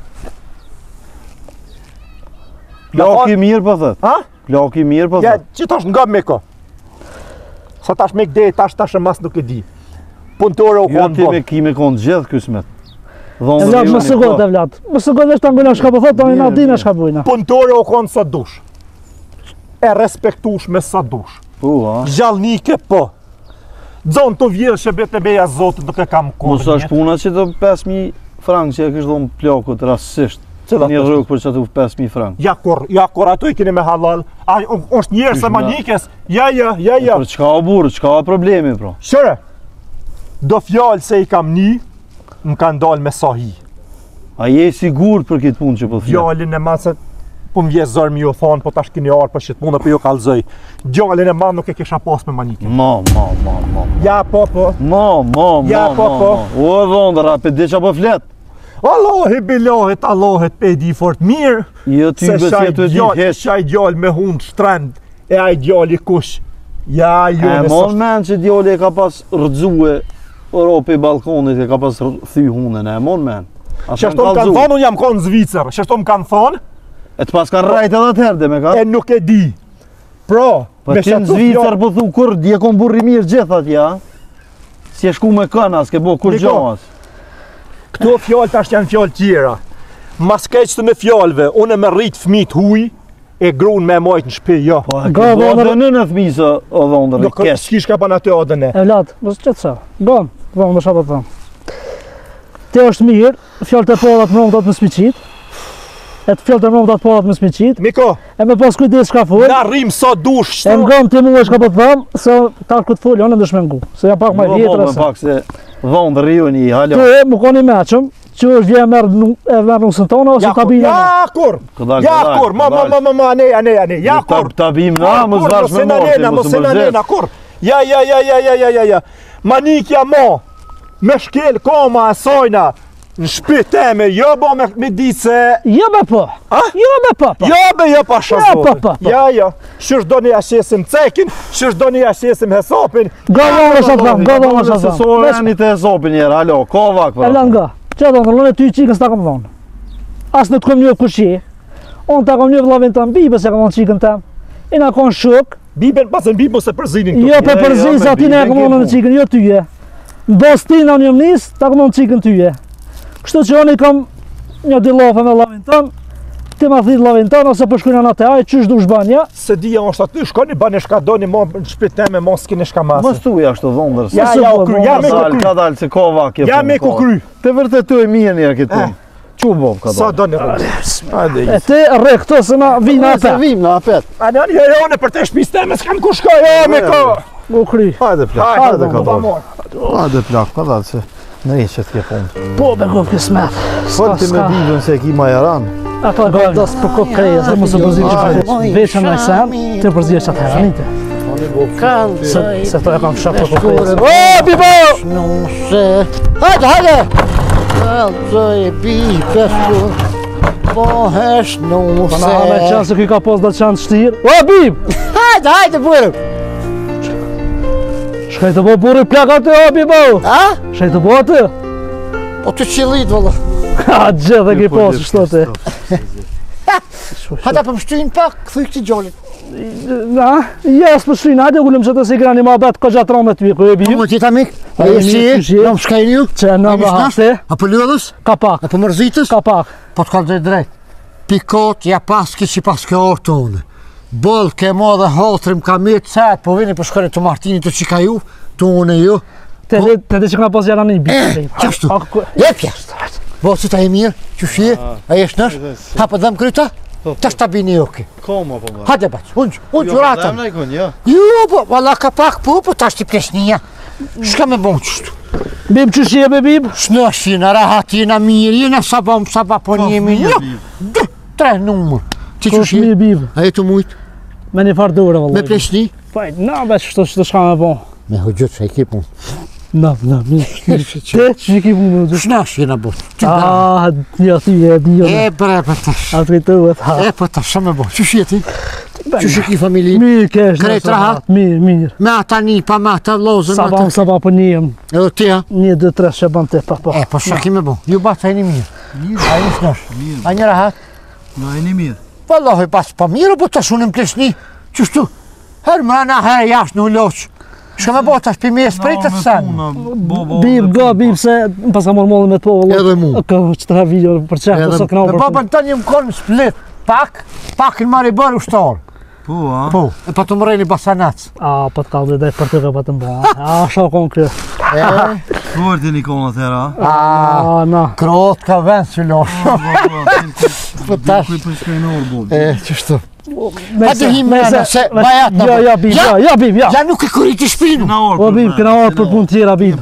Plaki mirë po thët. Ha? Plaki mirë po Ja, thët. që tash nga miko. Sa tash me këdej, tash e mas nuk e di. Punëtore u Jo konë ti me ki me konë gjithë kësmet. Evlat, më së gotë, Evlat. Më së gotë është të ngujna shka po thot, të na dina shka bujna. Punëtore u konë sa dush. E respektush me sa dush. Po, Gjallnike po. Zonë të vjerë që bete beja zotë nuk e kam kohë. mos është puna që të 5.000 frangë që e kështë dhonë plakut rastësisht. Një rrugë për që të 5.000 frangë. Ja kur ato i keni me halal. A është njerë se manikes. Ja. Për çka o burë, çka o problemi, pro? Qëre, do fjallë se i kam një, më kanë dalë me sahi. A je sigur për këtë punë që po thjallë? Gjallin e manë se po më vjesë zërë mi ju thonë, po tash kini arë për shqit punë, për ju kalzoj. Gjallin e manë nuk e kisha pas me manike. Ma. Ja, po. Ja, po. O, dhondra, pe dhe që po flet. Allahi billahet, Allahet pe di fort mirë. Jo ty Se besit të di heq. shaj gjall me hund shtrend, e aj gjall i kush. Ja, jo E me mon men që djoli e ka pas rëdzue Europi i balkonit, e ka pas thy hunën, e mon men. Shështo më kanë thonë, unë jam konë Zvicër. Shështo më kanë thonë, E të pas kanë rajt edhe të herde me ka? e nuk e di. Pra, Po ti në Zvicër po thu kur dje kon burri mirë gjithat ja. Si e shku me këna, s'ke bo kur Niko. gjohas. Këto fjallë tash janë fjallë tjera. Mas keqë në fjallëve, unë e me rritë fmit huj, e grunë me majtë në shpi, jo. Po e Ga, ke bo dhondër- dhe në thmisë o dhondër, Nuk keq. s'kish ka pa në të odën e. Evlat, mos qëtë sa. Bon, më shapa të thamë. Te është mirë, fjallë të porat më nëmëtat më spiqit. E të fjallë të nëmëtat porat më spiqit. Miko, E me pas kujdes shka full. na rrim sa dush, E ngëm të mua shka po të thamë, se ta këtë full, janë ndëshme ngu. Se jam pak më vjetër Me asa. pak se dhondër ju një halo. Të më koni meqëm, që është vje e merë nusën tonë, ose ta bina. Ja, kur, ane, ja, kur. Ta bim na, mos vash me morti, mos e nanena, kur. Ja. Manikja mo, me shkel koma e sojna, në shpi teme, jo bo me di se... Jo be po, jo be po. Jo pa shazotin. po. Ja. Qysh do një ashesim cekin, qysh do një ashesim hesapin. Gavon më shatam, gavon më Se shatam. so rani të esopin njerë, halo, ka vak E lan nga, që do në lënë ty qikën s'ta kom dhonë. As në të kom një kushi, unë ta kom një vëllavin të mbibe se kom dhonë qikën tem. I na kon shuk, Biben pasën bibo se përzinin jo këtu. për përzin se ati ne kom dhonë në qikën, jo tyje. Në Bostina unë jëm nis, ta kom dhonë qikën tyje. Kështu që unë i kom një dy lofe me vëllavin tëm, ti ma thit vëllavin tëm, ose për shkujnë anë aj, qysh du shbanja. Se dija është aty, shkoni bane shka doni, mo në shpi teme, mo s'kini shka masë. Mos tu ashtu dhondër. Ja, u kry, ja me ku kry. Ka dalë se ka vak. Ja me ku kry. Të vërtetu e mirë njerë këtë punë. Qu bov ka Sa dalë? do një rrë. E ti rre këto se na vina Se apet. vim në apet. Ani, jo, në për te shpis teme, s'kam ku shkoj, jo, me ko. U kry. Hajde plak, Hajde, hajde ka pa dalë. mor. Hajde plak, ka dalë se në e që t'ke punë. Po be kov kësmet. Fol ti me bibën se ki ma jaran. Ata ka dos për kokë kreja, se mos e përzim që përdi. Veçën në sen, të përzim që atë heranite. Se to e kam shak për kokë kreja. O, bibo! Nuse. Hajde! Kalzoj bibesku. Po hesh Pa na hame nuse. qanë se kuj ka pos dhe qanë të shtirë. O, bib! Hajde, burë! Shkaj të bo burri plak aty, o, bibo! A? Shkaj të bo aty? Po të qilit, valla. Ha, gjithë e ki posë, shto ti. Hajde për më shtyjnë pak, thuj këti gjallit. Na, jes për shrinë, hajde ullim që të si grani ma bet ka gjatë ramet të ku e bim. Po ti tamik? A je si? Jam shkajnë ju? Që në më hafte, Apo lëdhës? ka pak, Apo mërzitës? ka pak. Po të kalë drejt. Pikot ja paske që paske orë tonë. Bëllë ke ma dhe haltrim ka mirë të sajtë, po vini për shkore të Martini të qika ju, tonë ju. Te dhe që këna pas jara një bitë. Qashtu? Jep jashtë. Bocit a e mirë, që shie, a jesh nësh? Hapa dëm kryta? Ta shta bini oke. Koma po më. Hajde baq, unë ratëm. Ja. Jo, po, valla ka pak po ta shti pleshnija. Shka me bon qështu? Bim që shie be bim? Shnëshina, rahatina, mirë, jena sabam, po njemi, jo. 3 numër. Ti që shie? Mirë bim. A jetu mujtë? Me një farë dure vëllë. Me pleshni? Paj, na veç që të shka me bo. Me hëgjët që e kipun. Na, mirë. Te që i kipu me du. Shnash jena bot. Ah, një ty e di jo. E bre, për tash. A të rejtëve të ha. E për tash, me bot. Që shie ti? Që shie ki familji? Mirë kesh. Krejt rahat? Mirë. Me ata një, pa me ata lozën. Saba për njëm. Edhe tia? 1, 2, 3 që ban te pa. E, po shaki me bo. Ju bata e një mirë. A një shnash? A një rahat? Na e një mirë. Wallahi pas pa mirë, po tash unë më pleshni. Qështu? Herë mrena, herë jashtë në uloqë. Shka me bota shpi me spritë të sen. Bim se pas ka morë mollë me të po vëllë. Edhe mu. Ka që të ha video për qefë, ose këna Me për babën të një më konë split. Pak në marri bërë ushtarë. Po, a? Po, e pa të më rejni basanac. A, pa të kalë dhe për të ka pa të mba. A, shakon kërë. Po e ti një kona të hera? A, na. Krot ka vend që loshë. Po tash. Kuj për shkaj në orë bol. Qështu? Mese, him mrena, se bajat në Ja, bim. bim. Ja nuk e kërrit i shpinu. Në orë. O, bim, këna orë për punë tjera, bim.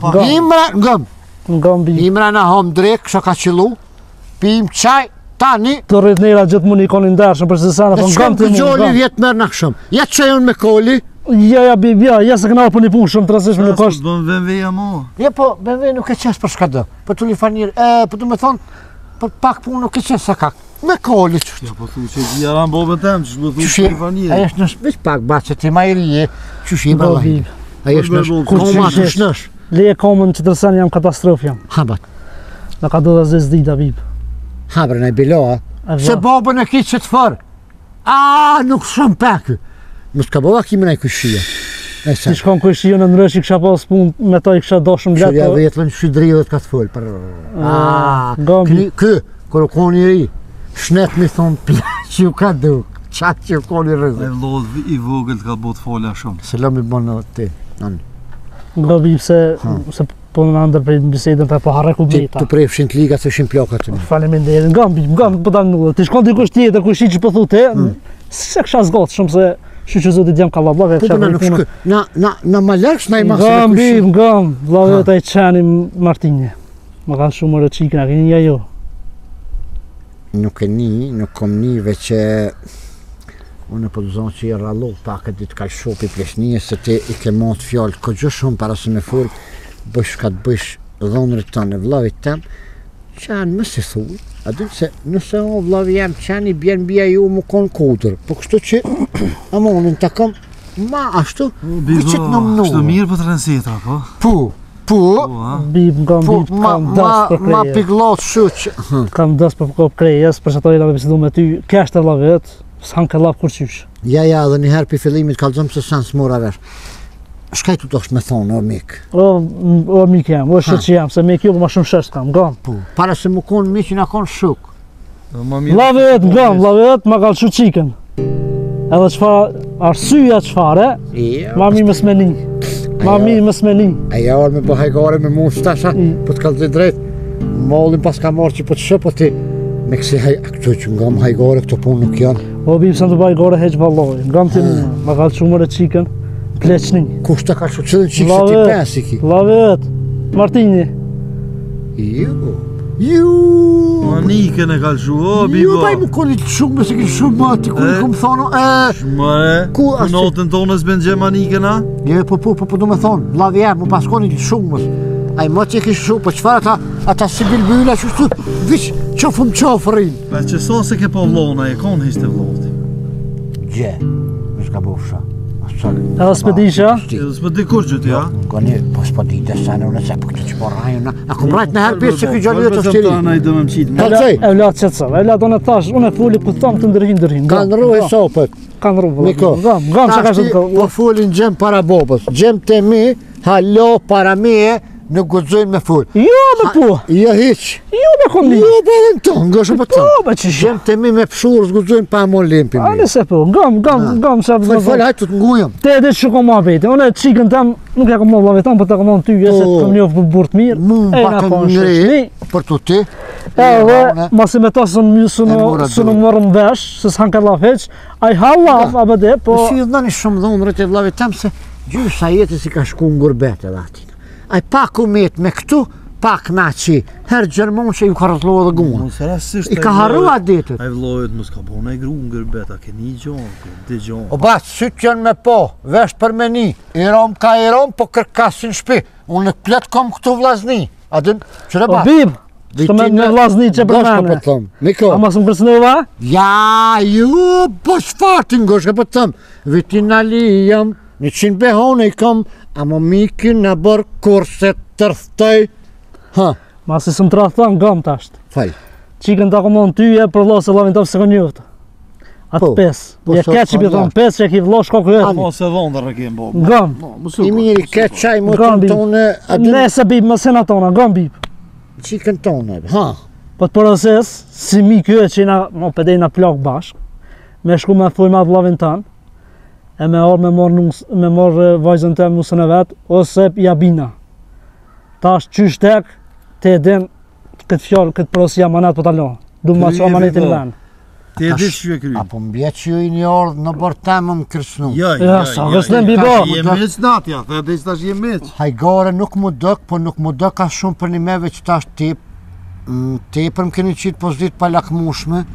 Ngam, bim. Imra në hom drek, shë ka qëllu. Pim qaj, tani. Të rrit nera gjithë mund i konin ndershëm për se sana, Dhe po shkëm ngam të këgjoli mund. vjetë mërë në këshëm. Ja që unë me koli. Ja, bim, ja se këna orë për një punë shumë të rësishme nuk është. Bën vën veja mo. Ja po, BMW nuk e qesë për shka dë. Për të lifanirë, për të me thonë, për pak punë nuk e qesë sa kak. Me koli qështë. Ja po thu që i jaran bobën tem, që shbu thu Qështë që i fanirë. a jesh nësh, veç pak bache ti ma i rije. Qështë i Bo, bala bim. A jesh nësh, Kur koma të qysh shnësh. Leje komën që të rësen jam katastrofë jam. Habat, Në ka do dhe zez dita, bim. habre në i biloa. E Se vë. babën e kitë që të farë. A, nuk shumë pekë. Mos ka bova kime në i këshia. E Ti se, shkon kërë shiu në nërësh i kësha pas punë, me ta i kësha doshëm shurja letë. vetën shidridhët ka të full. Gambi. Kërë koni i ri, shnet mi thonë plaq që ju ka duk. Qatë që ju koni E rëzë. vlodh i vogël ka bot folja shumë. Se lëmi bënë në ti. Nga bim se po në ndërprej në bisedën të po harre ku Ti bleta. të prefshin të liga të shin plakat të mi. Faleminderit. Ngam po ta nullë. Ti shkon dikush tjetër ku shi që po thu te, se kësha zgotë shumë se që zotit jam kallabllak e Po kësha përna nuk punë. shkë. Na ma lërsh na i masë Ngam në bim, kushin. ngam, vllave ta i qeni Martinje. Më kanë shumë rë qikën, a keni një jo. Nuk e ni, nuk kom ni veqe unë po të zonë që i rallu pak e ditë ka shopi pleshnije se ti i ke matë fjallë këgjë shumë para se me full bësh ka të bësh dhonërit të në vlavit tem qanë më si thuj a dhe se nëse o vlavi jam qanë i bjen bia ju më konë kodër po kështu që amonin të kam ma ashtu që të në mnu Shtë mirë për të rënsetra, po? po Bim, ngam, po bim, kam das për ma kreje. piglat shu që Kam das për kop krejes, për që ato i lave bisedu me ty, kështë e lavet, s'han ke lap kur qysh. ja dhe njëherë për fillimit kalzëm se sanë s'mora vesh shkaj tu doshtë me thonë o mik O mik jam, o shët që jam, se mik ju ma shumë shështë kam, ngam. po para se më konë miqin a konë shuk Lavet, ngam, lavet, ma kalë shu qikën. Edhe qëfar, arsyja qëfare, ma mi më smeni. Ma mi më smeni. E ja orë me bëhajgare me mund shtasha, po të kalë të drejt, mollin pas ka marrë që po të shë, po ti me kësi këto që nga më hajgare, këto punë nuk janë. O bim se në të baj gore heq valloj, ngam ti mua, ma kalë shumë e qikën, pleqni. Kushta ka shu qëllën qikë se ti pensi ki? Lavet, Martini. Ju, Manikën e kalë shu, o, bibo. ju baj më koni të shumë, se ki shumë ma, ti koni këmë thonë, Shmare, Ku, në ashtu- notën tonë s'ben gje manikën, a? je, po du me thonë, vlavi jam, më pas koni të shumë, aj më që ki shumë, po qëfar ata si bilbyla që shtu, vish, qofëm qofërin. Pa që so se ke po vlona, e konë hishte vloti. Gje, më s'ka bofsha. sak. Edhe s'pe di që? Edhe s'po di kur që ti, ja? Goni, po s'po di të sa në unë se për këtë që po rajën. A kom rajt në herë pjesë që këtë gjallë të shtiri. Ana i do më qitë. Kalëzaj, E vlat qëtësa, e vlat unë e thash, unë e fuli ku thamë të ndërhin. kanë rruhe sopët. Kanë rruhe, Miko, gam, që ka tashti shëtë po folin gjem para bobës. Gjem të mi, halo para mi, nuk guxojnë me fol. Jo, me po, Jo hiq. jo me kondi. Jo bëhen tonë, gëshë për Po, tonë. me që shë. Gjem të mi me pshurë s'guxojnë pa mo limpi mi. Ani se po, gam, që Fol, fol, hajtë të ngujëm. Te edhe që kom ma vete, unë e qikën tem, nuk e kom ma vlavetan, po te kom ma në ty, e se të kom njofë për burë të mirë. Mu E pa na të konë ngri, shëshni. për të ti. Edhe, masi me ta së mora në dorë. morëm vesh, se s'han ka la feq, a i halaf, a bëde, po... Po si dhënë shumë dhunërët e vllavit tem se gjysa jetës i ka shku në gurbet edhe atin. Ai pak u met me këtu, pak me aqi. Herë Gjermon që ju ka rëzlohet dhe gunë. Mos rastisht. I ka harrua ditët. Ai vllojët mos ka bon ai gru ngërbeta, keni gjon, dëgjon. O ba, sytë janë me po, vesh për meni. I rom ka i rom, po kërkasin shpi. Unë plet kom këtu vlazni. A din, qëre Po ba? bib, të me vlazni që për mene. Miko. A mas më kërcnova? Ja, ju, po shfartin goshke për të thëmë. Vitin ali jam, 100 behone i kam, a më mikin në bërë kurse tërftoj. Ha, Masi së më të rathan, gam tasht. fal. Qikën të akomon ty e për lasë lavin të se ka njoftë. Atë Po, pes. po, Je sa- keq që bi sa thonë pes që e ki vlo shko këtë. Mos e dhon rrekim bo. Gam. I miri, ke qaj më Gam, të bib. tonë, a din Ne se bib, më sena tona, gam bib. qikën tonë. Ha, Po të përëses, si mi kjo e që i na, mo pëdej na plak bashk, me shku me thuj ma vlavin tanë, e me orë me morë vajzën të nusën e vetë, ose jabina. Ta është qysh tek, te edin këtë fjallë, këtë përësi amanet po talonë. Du ma që amanetin po. venë. Ti e di që e kry. apo mbje që ju i një orë në bërë temë më kërcnu. Ja, sa vëslen bibo. Je meç natja, the dhe tash je meç. Hajgore nuk mu dëk, po nuk mu dëk ka shumë për një meve që ta është tip. Tepër më keni qitë po zditë pa lakmushme.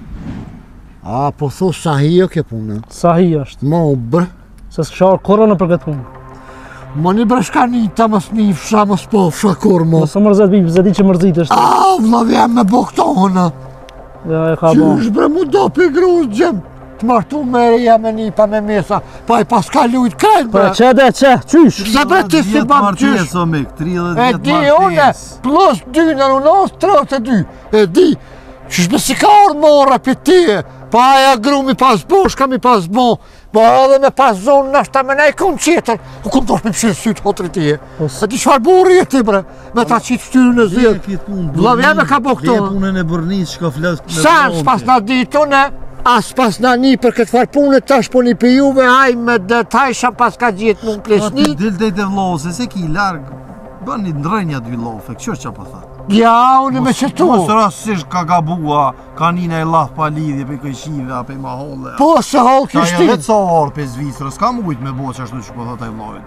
A, po thu sa hi o ke punë. Sa hi është, Ma u bërë. se s'kësha orë koronë për këtë punë. Ma një breshka një ta mës një fsha mës po fsha kur mo. Nësë mërzet bib, zedi që mërzit është. A, vlavi jam me bo këto hëna. Ja, e ka bo. Qysh bre mu do për gruz gjem. Të martu mere jam e një pa me mesa. Pa i pas ka lujt krejt Po bre. që dhe që, qysh? Sa bre ti si bam qysh. o mik, 30 E vjet di une, plus 2 në unos, 32. E di, qysh me si ka orë mora për tije. Pa aja gru mi pas bosh, ka mi pas bo. Po edhe me pas zonë në ashta me nej kun qeter. U kun dosh me pëshirë sytë hotri tije. E di qfar burri e ti bre. Me ta qitë shtyrë në zirë. Vllavi jam e ka bo këto. Le punën e bërnis që ka flas. Sa s'pas na ditune, as pas na një për këtë farë punë, tash po një për juve, haj me detajsha pas ka gjithë në plesnit. Dil te vllose, se ki larg. Bën një ndrënja dy llofe, kjo ç'a po tha. Ja, unë me qëtu. Mos rastisht ka gabua, kanina e laf pa lidhje pe këqive apo ma holle. Po se hall Ka kështin. vetë sa orë pe Zvicrës, ka mujt me bo që ashtu që po thot ai vllovit.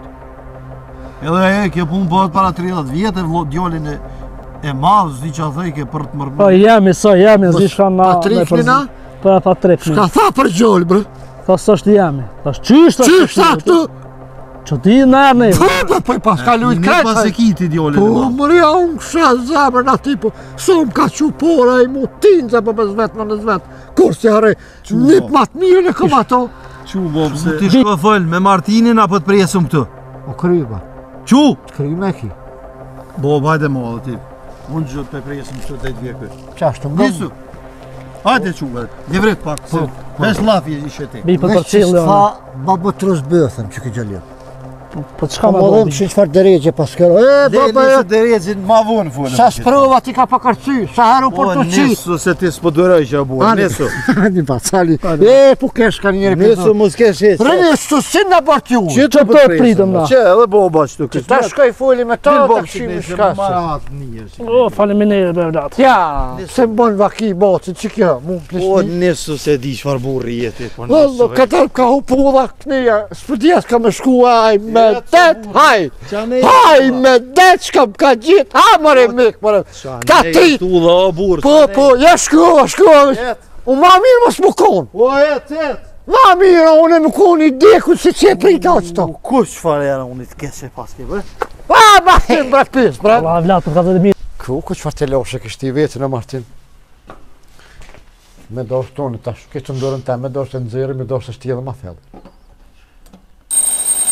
Edhe kjo punë bëhet para 30 vjet e djalin e madh, zdi që thej ke për të Po mërmur. jemi, sa jemi, zdi shka na... Patriklina? Po pa tripni. Ka tha për gjoll, bre. Tha së është jemi. Tha qysh të Qysh tha këtu? Që ti në erë Po i pas ka lujt Pas e krejt. kiti djalin Po e madh. mërja unë kësha zemër në ati po. So më ka që pora i mu tinza po për zvet më në zvet. Kur si hare, nip ma të mirë në këm ato. Çu bom se ti shko fol me Martinin apo të presum këtu. O kryba, Çu? të kryba e ki. Bo vajte mo ti. Unë gjë të presum këtu te vje kë. Qashtë më Nisu. Hajde çu. Levret pak. Vesh llafi ishe ti. Bi për Vesh që përcilë. s'fa babë të rëzbëthëm që këtë gjallë. Po çka Po më më dhëmë bëbi? që qëfar dërejgje pas këro. E, baba e, Derecin ma vonë folën. sa sprova ti ka përkërcy, sa heru për të qitë. Nisu se ti s'po dëroj që abu. Ani. Nisu. Një pa cali. E, po kesh ka njëri për Nisu mos kesh hiç. Rënisu, si në bërtë ju. Që Që të pritëm na? Që edhe boba që Që ta shkoj foli me ta, Ti ta bob këshimi që shkasë. O, faleminderit be vlat. Ja, se më bon vaki bocë, që kjo, mu më O plesni. nisu se di çfarë burri jeti po Vëllo, këtër ka hupu dha kënija, s'pëdjes ka me shku, haj me det, haj, haj me det, që ka gjithë, ha mëre mik, mëre, ka tri, Tu dha o burr. po, ja shkruva, u ma mirë mos më konë, O et. ma mirë, unë më konë i deku se që e prita o qëto. Kush çfarë era unë të keshe paske bë? Ma him bre pis, bre. Allah vlat për 40 mijë. Ku qëfar të loshe kështi vetë në Martin? Me dorë tonë, tash, këtë ndorën ta, me dorë të nëzirë, me dorë të shti edhe ma thellë.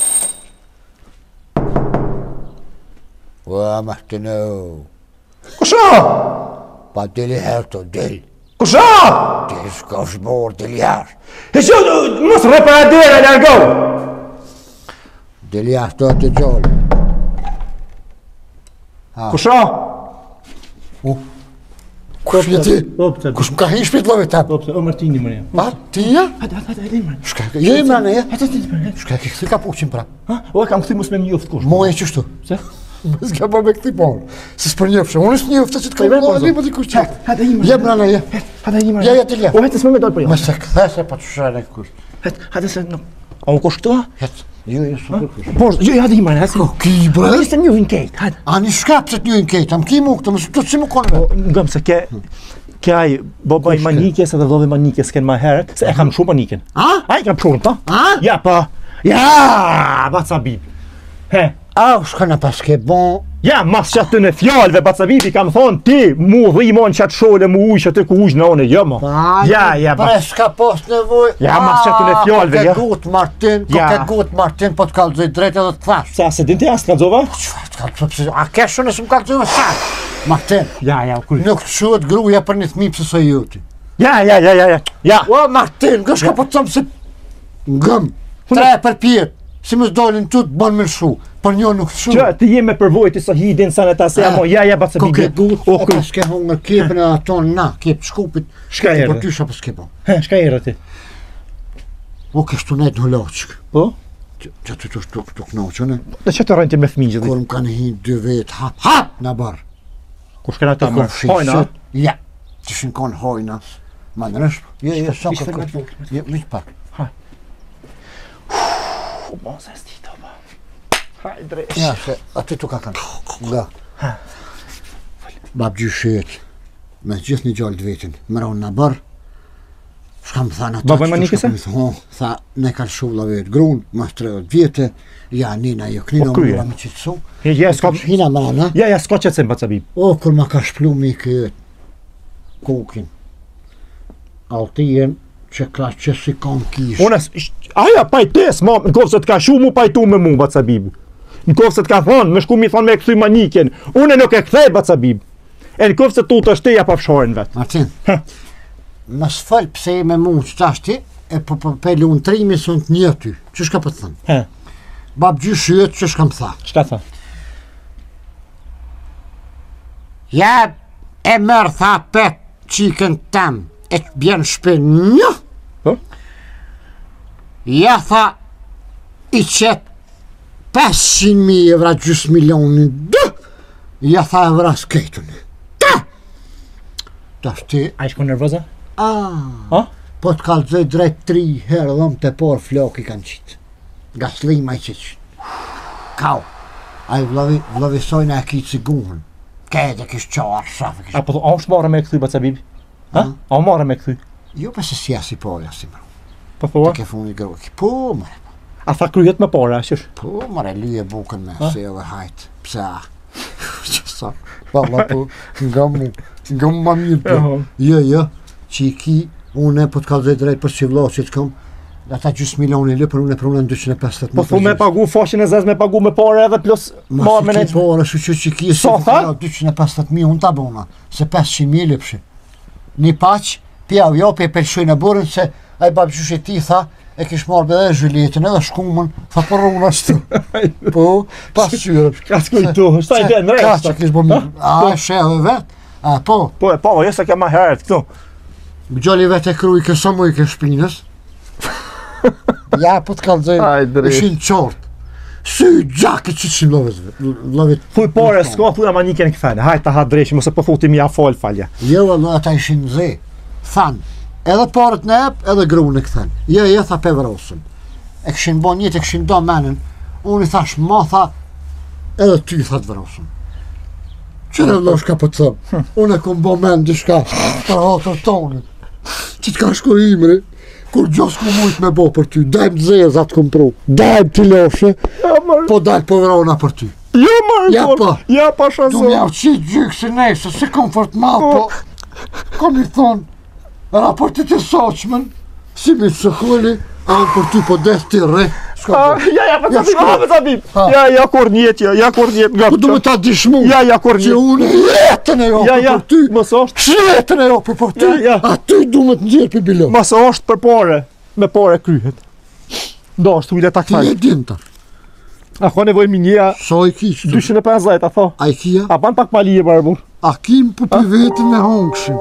Ua, Martino. Kusha! Pa dili her të del. Kusha! Del s'ka shmor dili her. E që mos reparadera largo! Dili her të të gjallë. Kusha! Kush je ti? Kush më ka hinë shpit love ta? O Martini më ne. Pa, ti ja? Hajde, Elima. Shka, je i mërë ja? Hajde, hajde. Shka, ke këthi ka puqin pra. O kam kthy mos me mjoft kush. Moje qështu. Se? Më s'ka pa me këthi porë. Se s'për njëfshë, unë s'për njëfshë që të ka më një për t'i kush qëtë. Hajde, Elima. Je mërë ja? Hajde, Elima. Ja, të lja. O hajde s'më me dal për jo. Më se këthese pa të shrene kush. Hajde se no. O kush këtu? Hajde, jo, s'u kush. Po, jo, hajde Elima, hajde. Ki bre? Ishte një vinket. Hajde. Ani shka pëse t'njojnë kejtë, am ki mu këtë, më të si më konë vetë. Ngëm se Kaj, baba i manikes edhe dhove manikes kënë ma herët, se e kam shumë maniken. A? A i kam shumë, ta? A? Ja, pa. Ja, Bacabib. He. A, shka në paske bon. Ja, mas që atë në fjallëve, Bacabibi, kam thonë ti, mu dhimon që atë shole, mu ujë që atë ku ujë në one, jo, mo. Ja, Pre, s'ka pas nevoj. Ja, mas që atë në fjallëve, ja. Ko ke gut Martin, po t'kallëzoj drejt edhe t'thash. Sa, se din të jasë t'kallëzova? A ke shumë nësë më kallëzoj sa? Martin, Ja, kur. nuk të shuhet gruja për një thmi pëse së juti. Ja. O, Martin, nga shka po të thëmë se... Ngëm, 3 për pjetë, si më s'dolin tu të banë me lëshu, për një nuk të Që, shuhet. të jemi përvojt i sa hidin, sa në ta se amo, ja, Ko Bacabibi. ke gut, O, o ka s'ke hongër kepën e aton na, kep shkupit. Shka erdhe? Për ty shka për s'ke bon. He, shka erë ti? O, kështu nejtë në loqëk. Po? Që të të shtu knoqën e. Dhe që të rënë ti me fmi gjithi? Kur më kanë hinë 2 vetë, hap, në barë. Kur shkena ta mërë? Hojna? Ja, që shenë konë hojna. Ma në rëshpë. Jo, sa ka këtë. Jo, miqë pak. U mos e sti të ba. Haj, dresh. Ja, se aty tu ka kanë. Nga. Bab gjyshet. Me gjithë një gjallë të vetin. Më ronë në barë. Shka më thanë ata. Baba i manikese? Tha, ne ka shulla vetë grunë, më 30 vjetë. Ja, nina jo, knina Po, krye. më me qitësu. Ja, s'ka... Hina mana. Ja, s'ka që të se më Bacabib. O, kur ma ka shplu mi këtë kokin. Altien që ka që si kam kishë. Unë, aja pajtes, ma, në kofë se të ka shu mu pajtu me mu, Bacabib. Në kofë se të ka thonë, me shku mi thonë me këthy maniken. Unë nuk e kthej, Bacabib. E në kofë se tu të shteja pa fshorin vetë. Martin, më s'fëll pse e me mu që ta shti, e për luntrimi së në të një ty. Që shka për të thënë? He, Bab gjyshet që shka më tha. shka tha? Ja, e mërë tha pet qikën tem, e të bjenë shpen një. Po? Ja tha, i qetë 500.000 evra gjys milionin dë. Ja tha e vra skejtën. Ta! Ta shti, A i shko nervoza? A? po të kalëzoj drejt 3 herë dhëmë të por floki kanë qitë. Gaslima i qitë. Kau. A i vllavisojnë e kitë si guhën. Kete kishë qarë, shafë kishë. A po, a është marrë me këthy, Bacabib? A? A u marrë me këthy? Jo pëse si asi por, asi mërë. Po, thua? Të ke funi grojki. Po, mërë. A tha kryet me pare, ashysh? Po, mërë, lyje bukën me se edhe hajtë. Pse a? Që sa? Valla po, nga mu ma mirë po. Jo, që i ki, une po të kalëzoj drejt për që vlo që të kom, ata gjys milioni lë, për une 250.000. Po, thu me pagu fashin e zez, me pagu me pare edhe plus marrë me Ma ne... si ki pare, shu që ki e Sa tha? 250.000 unë ta bona, se 500.000 lëpshi. Një paq, pja u jopi e pelshoj në burën, se a i babë gjyshe ti tha, e kish marrë edhe zhulletën, edhe shkumën, tha për unë ashtu. Po, pas qyre. Ka s'kujtu, shta i den, Ka rejtë. që kish bo mirë. A, sheve vetë? A, po, Po, e pa, jesa ka ma herët, këtu. gjolli vetë e kruj kësa mu i ke shpinës. Ja, po të kalëzojnë, Aj, drejt. ishin qartë. Sy gjakit që që lovit. Thuj pare, s'ka, thuj ama një kene këfene, hajt ta ha dreshi, mos e po thuti mi a falja. Jo, Allah, ata ishin ze. Thanë, edhe parët në ep, edhe grunë në këthen. Jo, tha pe vrosën. E këshin bo njët, e këshin do menën. Unë i thash, ma tha, edhe ty tha të vrosën. Qëre vlo shka po të thëmë. Unë e kom bo menë dishka për hatër tonit. Që t'ka shko imri, kur gjos ku mujt me bo për ty, dajmë zezat kom pru, dajmë t'i loshe, po dajmë po vrona për ty. Jo, marë, Ja, pa. Ja, pa Du shazon. m'ja qitë gjykë si nejse, se komfort malë, po kom i thonë, raportit e soqmen, si mi të sëkulli, A për ty po des ti rre. Ja, baca bib, shko. baca bib. Ha. Ja, kornjet, ja, kornjet nga. Po du me ta dishmu. Ja, Që kornjet. unë jetën e Ja, jope për ty. mos është. Shretën e jope për ty. Ja. A ty du me të nxjerë për bilo. Mos është për pore. Me pore kryhet. Do është ujle ta Ti e këfaj. din ta. A ka nevoj minja Sa i ki që du. 250, a tho. A i kia? A ban pak malije barbur. A kim për për vetën e hongshim.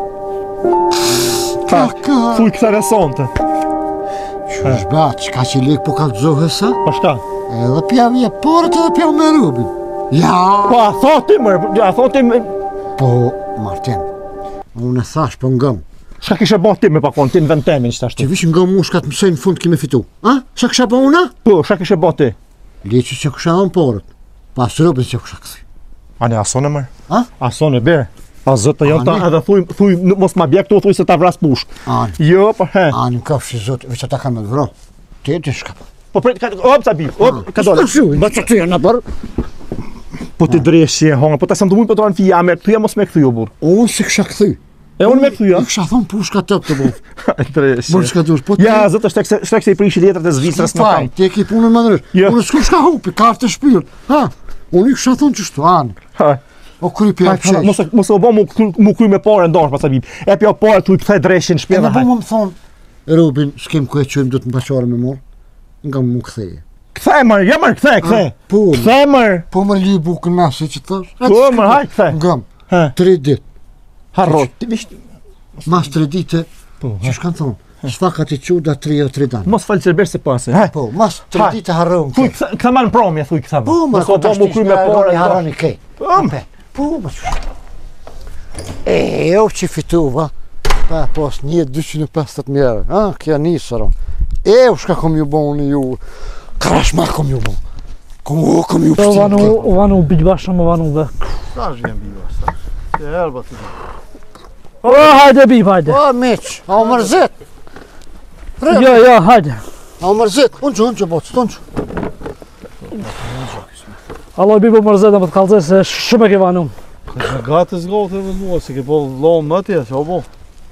Kaka. Thuj këta resonte. Që është bat, qka që lek po kalëzohe sa? Pa shka? Edhe pjavje porët edhe pjavë me rubin. Ja. Po a thoti mërë, a thoti më. Po, Martin, unë e thash po ngëm. Shka kishe bo ti me pakon, ti në vend temin që Që ashtu. vish ngëm mu shkat mësej në fund kime fitu. A? Qa kësha po una? Po, shka kishe bo ti. Leqë që kësha dhënë porët. Pas rubin që kësha kësi. Ane, asone mërë. A? Asone, bere. A zëtë jonë ta Ani? edhe thuj, mos ma bje këtu, thuj se ta vras push. Anë. Jo, po he. Anë në kafë që zotë, veç ata kanë me të vro. Ti e ti shka po. Po prit, op sa bib, op, ka dole. Bë që ty e në bërë. Po ti dreshi e honga, po ta sem të mujnë po të ranë fija, me këtuja mos me këthujo, bur. Unë si kësha këthy. E unë me këthuja. I kësha thonë pushka tëpë të bu. Dreshi. Bërë shka dush, po ti. Ja, zëtë shtek se i prishi letrat e Zvicrës në Faj, kam. ti e ki punën më nërësh. Jo. Unë s'ku shka hupi, kartë të shpyrë. Ha, unë i kësha thonë që shtu, anë. Ha. O krypi e qesh. Mos e bo mu kry me pare ndosh, pa sa bib. E pjo pare tu i këthej dreshin E shpjeva në po haj. më thonë, Rubin, s'kem ku e qëjmë, do të më paqare me morë. Nga më këtheje. Këthej mërë, ja mërë, këthej. Po, Këthej mërë. po më li bukën nasi që thash. Po mërë, haj, këthej. Ngëm, Ha. 3 dit. Harrot. Ti vish. Mas 3 dite, Po, që shkanë thonë, s'faka ti quda 3 o 3 danë. mos falë qërber se pasi, haj. Po, mas 3 Ha. dite harrën Thuj, ke. këthe ma në promje, thuj këthe ma. Po, më Mos o bo mu kry me pare ndosh. harani ke. Po, më. Ape, po, më që. Jo që fituva, pa pos 250 mjerë, a, kja nisëra. U shka kom ju bon ju, krashma kom ju bon. Kom ju Po pëstim. vanu bitë bashkë më vanu dhe. Sa është vjen biva, sa? Se erba të O, hajde bib, hajde. O, meq, a o mërzit. Jo, hajde. A o mërzit, unë që botë, unë që. Allah bibu mërzet në më të kalëzë se shumë e ke vanu. Në gatë zgotë e vëllua, se ke po lonë më tje, që o bo.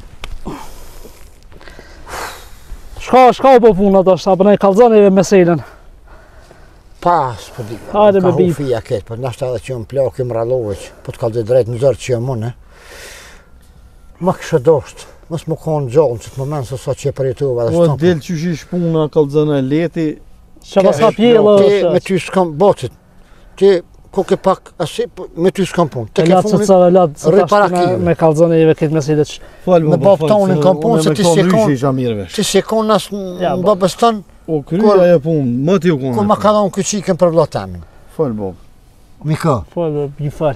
Shka u po puna do shta, bënej kalëzën e meselën. Pas, po di. Hajde me bib. Ka hu fija ketë, po nashta edhe që jëmë plakë më ralloveq, po të kalë drejt në zërë që jëmë unë. Ma kështë doshtë, mos më konë gjallën që të më menë se sa që e përjetuva dhe Po shtonë. del që shi shpuna kalëzëna e leti, Që pas ka pjellë Ti me është. ty s'kam botit, ti ko ke pak asi, me ty s'kam punë. Te E ke latë që funit, të latë, se rri tash para me- kive. me kalëzën e këtë meselët që. falë Me më bab tonin kam punë, se ti si kon- isha mirë vesh. ti si konë nas Ja, në bo. babës tënë, O, kryja e punë, më t'ju konë. kur ma ka dhonë këqikën për vla temin. Falë bob. Mika, Po, bi falë.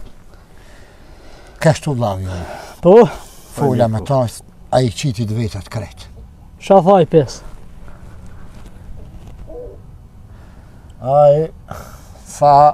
ka shtu vlavi jo. Po, Fola me ta, a i qiti të vetat kretë. qa thaj pes. Ai tha,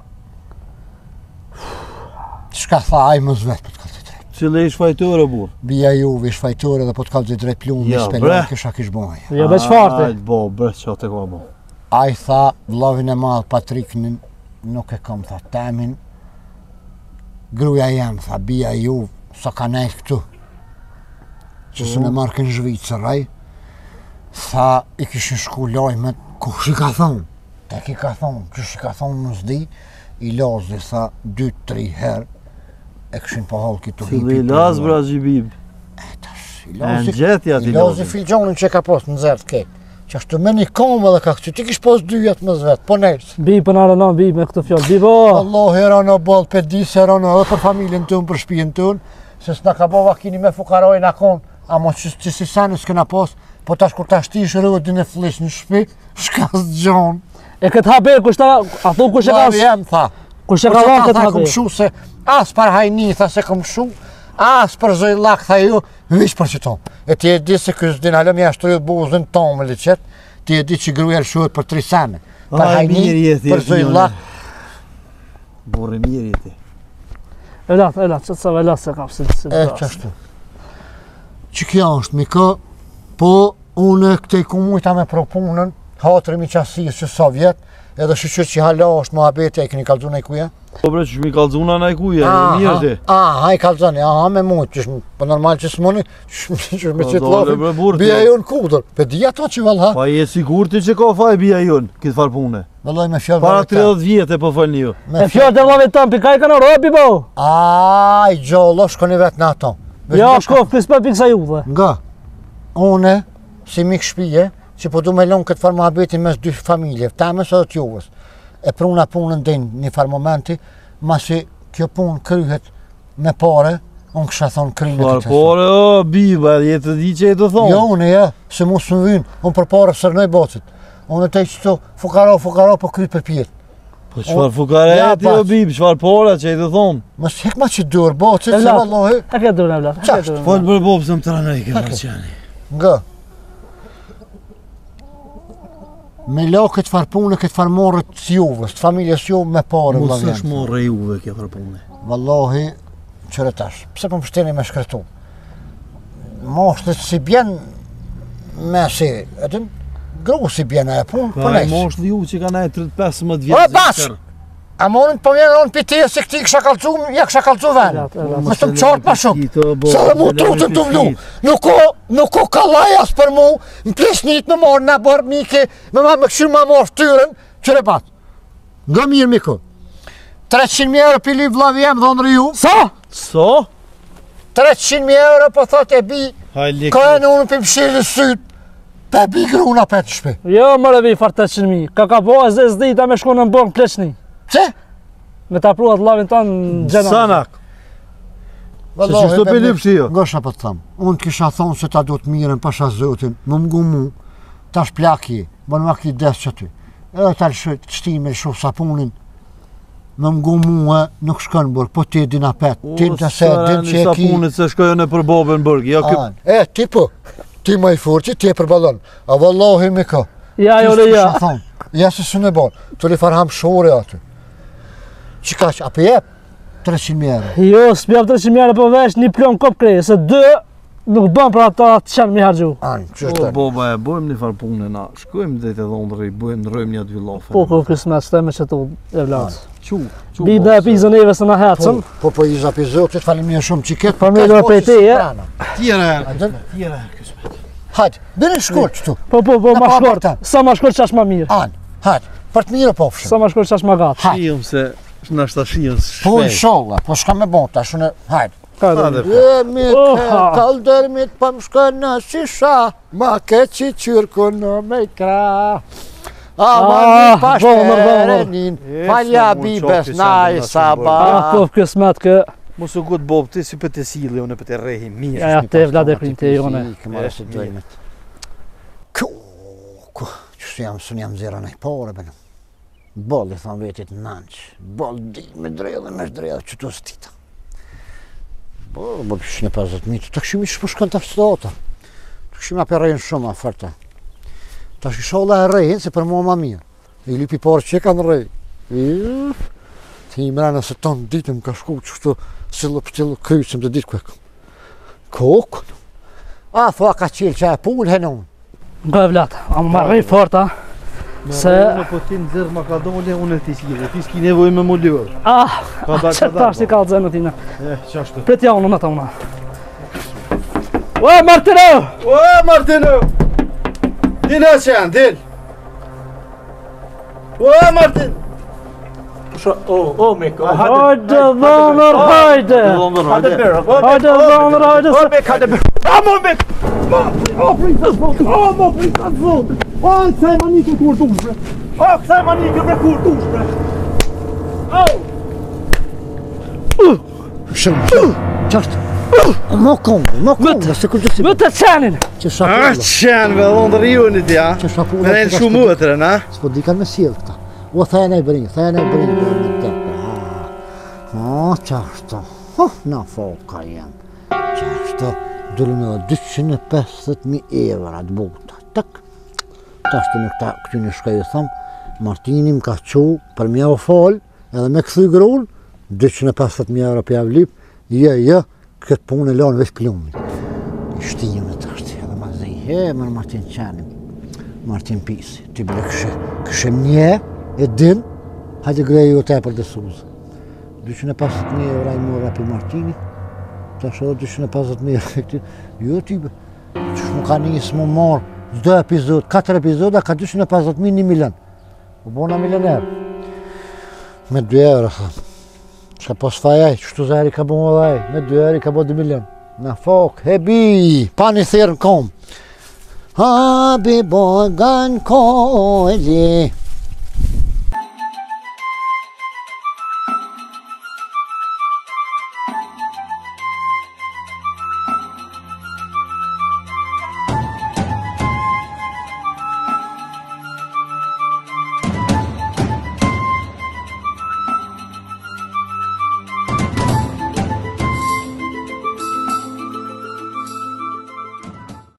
shka tha ai më zvet për të kalë të drejt. Cile ish fajtore, bur. Bia juve ish fajtore dhe po të kalë të drejt plumë, Ja, me bre. spelon kësha kish boja. Jo, me qfartë. Ajt, bo, bre, që te ka bo. Ai tha, vllavin e madh Patriknin, nuk e kam tha temin. Gruja jam, tha, bia ju, sa ka nejt këtu. Që se me marrë kënë Zhvicër, ai. Tha, i kishin shku lajmet, ku shi ka thonë? Te ki ka thonë, që shi ka thonë në zdi, i lazi, tha, 2-3 herë, e këshin po halë kitu Cile i las, bra, gjibib. I E lazi, në gjetja ti i lazi lazi. filgjonin që ka posë në zërë të ketë. Që ashtu me një kamë edhe ka këtu, ti kish posë 2 jetë më zvetë, po nejës. Bi për nërë në bi me këtë fjallë. Bi bo, Allah hera në balë për disë, hera në edhe për familjen tënë, për shpijen tënë, se s'na ka bo vakini me fukaroj në konë, ama që si sanë s'kena posë, po tash kur tash ti ishë rëdin e flish në shpi, shka s'gjonë. e këtë haber, a thu kush e ka Lavi jem, tha. kush e Po ka që dhanë ta këtë tha kom haber. shu se, as për hajni, tha se kom shu, as për zoj lak, tha ju, vish për që tonë. E ti e di se kësë din halëm jashtë të buzën tonë me liqet, ti e di që gruja shuhet për 3 sene. Për Aj, mirë hajni, jeti, për zoj jeti, lak, Borë mirë jeti. E latë, që të sa velat se kam si e qashtu. Që kja është mika, po une këte i kumujta me propunën, hatërimi qasijës që Sovjet, edhe shqyqyr që hala është muhabeti, e këni kalzune i kuja, Po bre që shmi kalzuna në e kuja, mirë ti. Haj kalzani, me mu, po normal që s'moni, që me qitë bre, burti. lofin, bia jonë kudër, pe di ato që valha. Pa je sigur ti që ka faj bia jonë, këtë farë pune. Vëlloj me fjallë Para 30 vjetë e po falni ju. E fjallë të vlavit tëmë, pikaj ka në robi, bo? Aj, gjollo, shkoni vetë në ato. Ja, shkof, kësë për piksa juve. Nga, une, si mik shpije, që po du me lonë këtë farë muhabetin mes dy familje, temës edhe t'juvës. E pruna punën din një farë momenti, masi kjo punë kryhet me pare, unë kësha thonë kryhet e Farë pare, o, biba, jetë di që e të thonë. Jo, unë se mu së më vynë, unë për pare sërnoj bocit. Unë te që të fukaro, po kryt për pjetë. Po qëfar fukare e ti o bibë, qëfar pare që e të thonë. Mës hek ma që dërë bocit, se vallohi. A ke dërë në vlat, Po të bërë bobë se më të ranaj ke marqani. Nga. Me la këtë farë punë, këtë farë morët s'juvës, të familjes juve me pare. Mos është morë e juve kjo farë punë. Vallohi, qërë tash, pse për më shteni me shkretu? Moshtet si bjen me si, edhin, gru si bjen e punë, Pa për e nejsh. moshtë ju që ka nej 35 O, vjetë bas! A monin për mjenë onë për ti se këti kësha kalcu, ja kësha kalcu venë. Më të më qartë ma shumë. Sa dhe mu trutën të vlu. Nuk ko kalajas për mu, më plesnit me morë në bërë mike, me këshirë ma morë ftyren, qëre pat. Nga mirë miko. 300.000 euro për li vlavi jem dhonë ju. Sa? So? 300.000 euro për thot e bi, Hajli ka e në unë për mshirë sytë, për bi gruna për të shpe. Jo, më revi farë 800.000. Ka bo e zez dita me shku në mbërë në pleçni. Pse? Me ta pruat lavin tanë në gjena. Sanak. Se që shto për lipshi jo? Nga shë për të thamë, unë kisha thonë se ta do të miren pasha zotin, më mgu mu, tash plaki, më në maki desë që ty. Edhe ta shtime shumë sapunin, më mgu mu nuk shkën bërg, po ti din apet, ti në të se, din që e ki. Sapunit se shkojën e për bobën bërg, ja kjo... Ti po, ti më i furqi, ti e për balon, a vallohi mi ka. Ja, jo le ja. Ja se së në bon, të li farham shore aty. Që ka që, apo jep, 300.000 euro. Jo, s'pjap 300.000 euro për vesh, një plon kop krejë, se 2 nuk bën për ata të qenë mi hargju. Që O, është të. boba e, bojmë një farë punë na, shkojmë dhe të dhondëri, bojmë nërojmë një atë villofe. Po, ku kësmet, shteme që tu e vlatë. Qu, Bida e pizën eve se në hecëm. Po i zapi zotit, falim një shumë që ketë. Po me do për te, Tjera kësmet. Hajde, bërë shkurt qëtu. Po, Në ma pa shkort. parta. Sa ma shkort qash ma mirë. Hajde, për të mirë po fshëm. Sa ma shkort qash ma gatë. Shijëm se, në ashta shijëm Po shpej. inshallah, po shka me bon tash unë, hajde. Ka dhe. Jemi të kaldërmit pa më shkën në shisha, ma ke që qyrku në me kra. Ma një pashterenin, falja bibes na i sabah. Po, kësmet kë. Mos u gut bob ti si për të sili, unë për të rehi mirë. Ja, te vlade krim te jone. Qështë jam së jam zera nëj pore, bënë. Bolli thamë vetit nënqë, bolli di me drejdhe, që të stita. Po pishë në 50.000, të këshimi që shkën të fëstota. Të këshimi apë rejnë shumë a fërta. Ta shkisholla e rejnë, se për mua ma mirë. I lipi parë që kanë rejnë. Ti i mrena se tonë ditëm ka shku që këtu silë kryqëm të ditë këkëm. Kokën. A, thua ka qilë që e pullë henon. Nga e vlatë, a më marrej forta. Se... Po ti në zërë ma ka dole, unë e ti s'kile, ti s'ki nevoj me mu lërë. Që tash ti ka të zemë tina. Qashtu. Pret ja unë në ta una. O, Martino! O, Martino! Dil e qenë, dil! O, Martin! O, Mikko. Hajde, dhonër, hajde! Hajde, dhonër, hajde! Hajde, Mik! O, prinsës zotë! O, prinsës zotë! O, kësaj manikë kur dushme! O, kësaj manikë me kur dushme! Shumë, qashtë. Mo kongë, se kur gjësi. Më të qenin! Që shapulla. Qenë, ve dhondër ju një tja. Që shapulla. Me rejnë shumë mëtërë, na? S'po di kanë me sjellë këta. O, thajnë e bërinë. O, qashtë. Na foka jem. Qashtë. Dullu në 250.000 evra të buta. Tak. Tashtë në këty në shka ju thamë, Martini më ka qu për mja o falë, edhe me këthy grunë, 250.000 euro për javë lipë, këtë punë e lanë veç plumin. I shtinjëm e tashtë, edhe ma zëj, mërë Martin qenim, Martin Pisi, ty bile këshem nje, e din, hajde greju o te për dësuzë. 250.000 euro i mora për Martini. Tash edhe 250.000 euro këtu. Jo ti. Më ka nisë më marr çdo epizod, 4 epizoda ka 250.000 1 milion. U bona milioner. Me 2 euro. Çka pas fajaj, çtu zari ka bëu vallaj, me 2 euro ka bëu 2 milion. Na fok, hebi, pani thirr kom. Ha be bogan koli.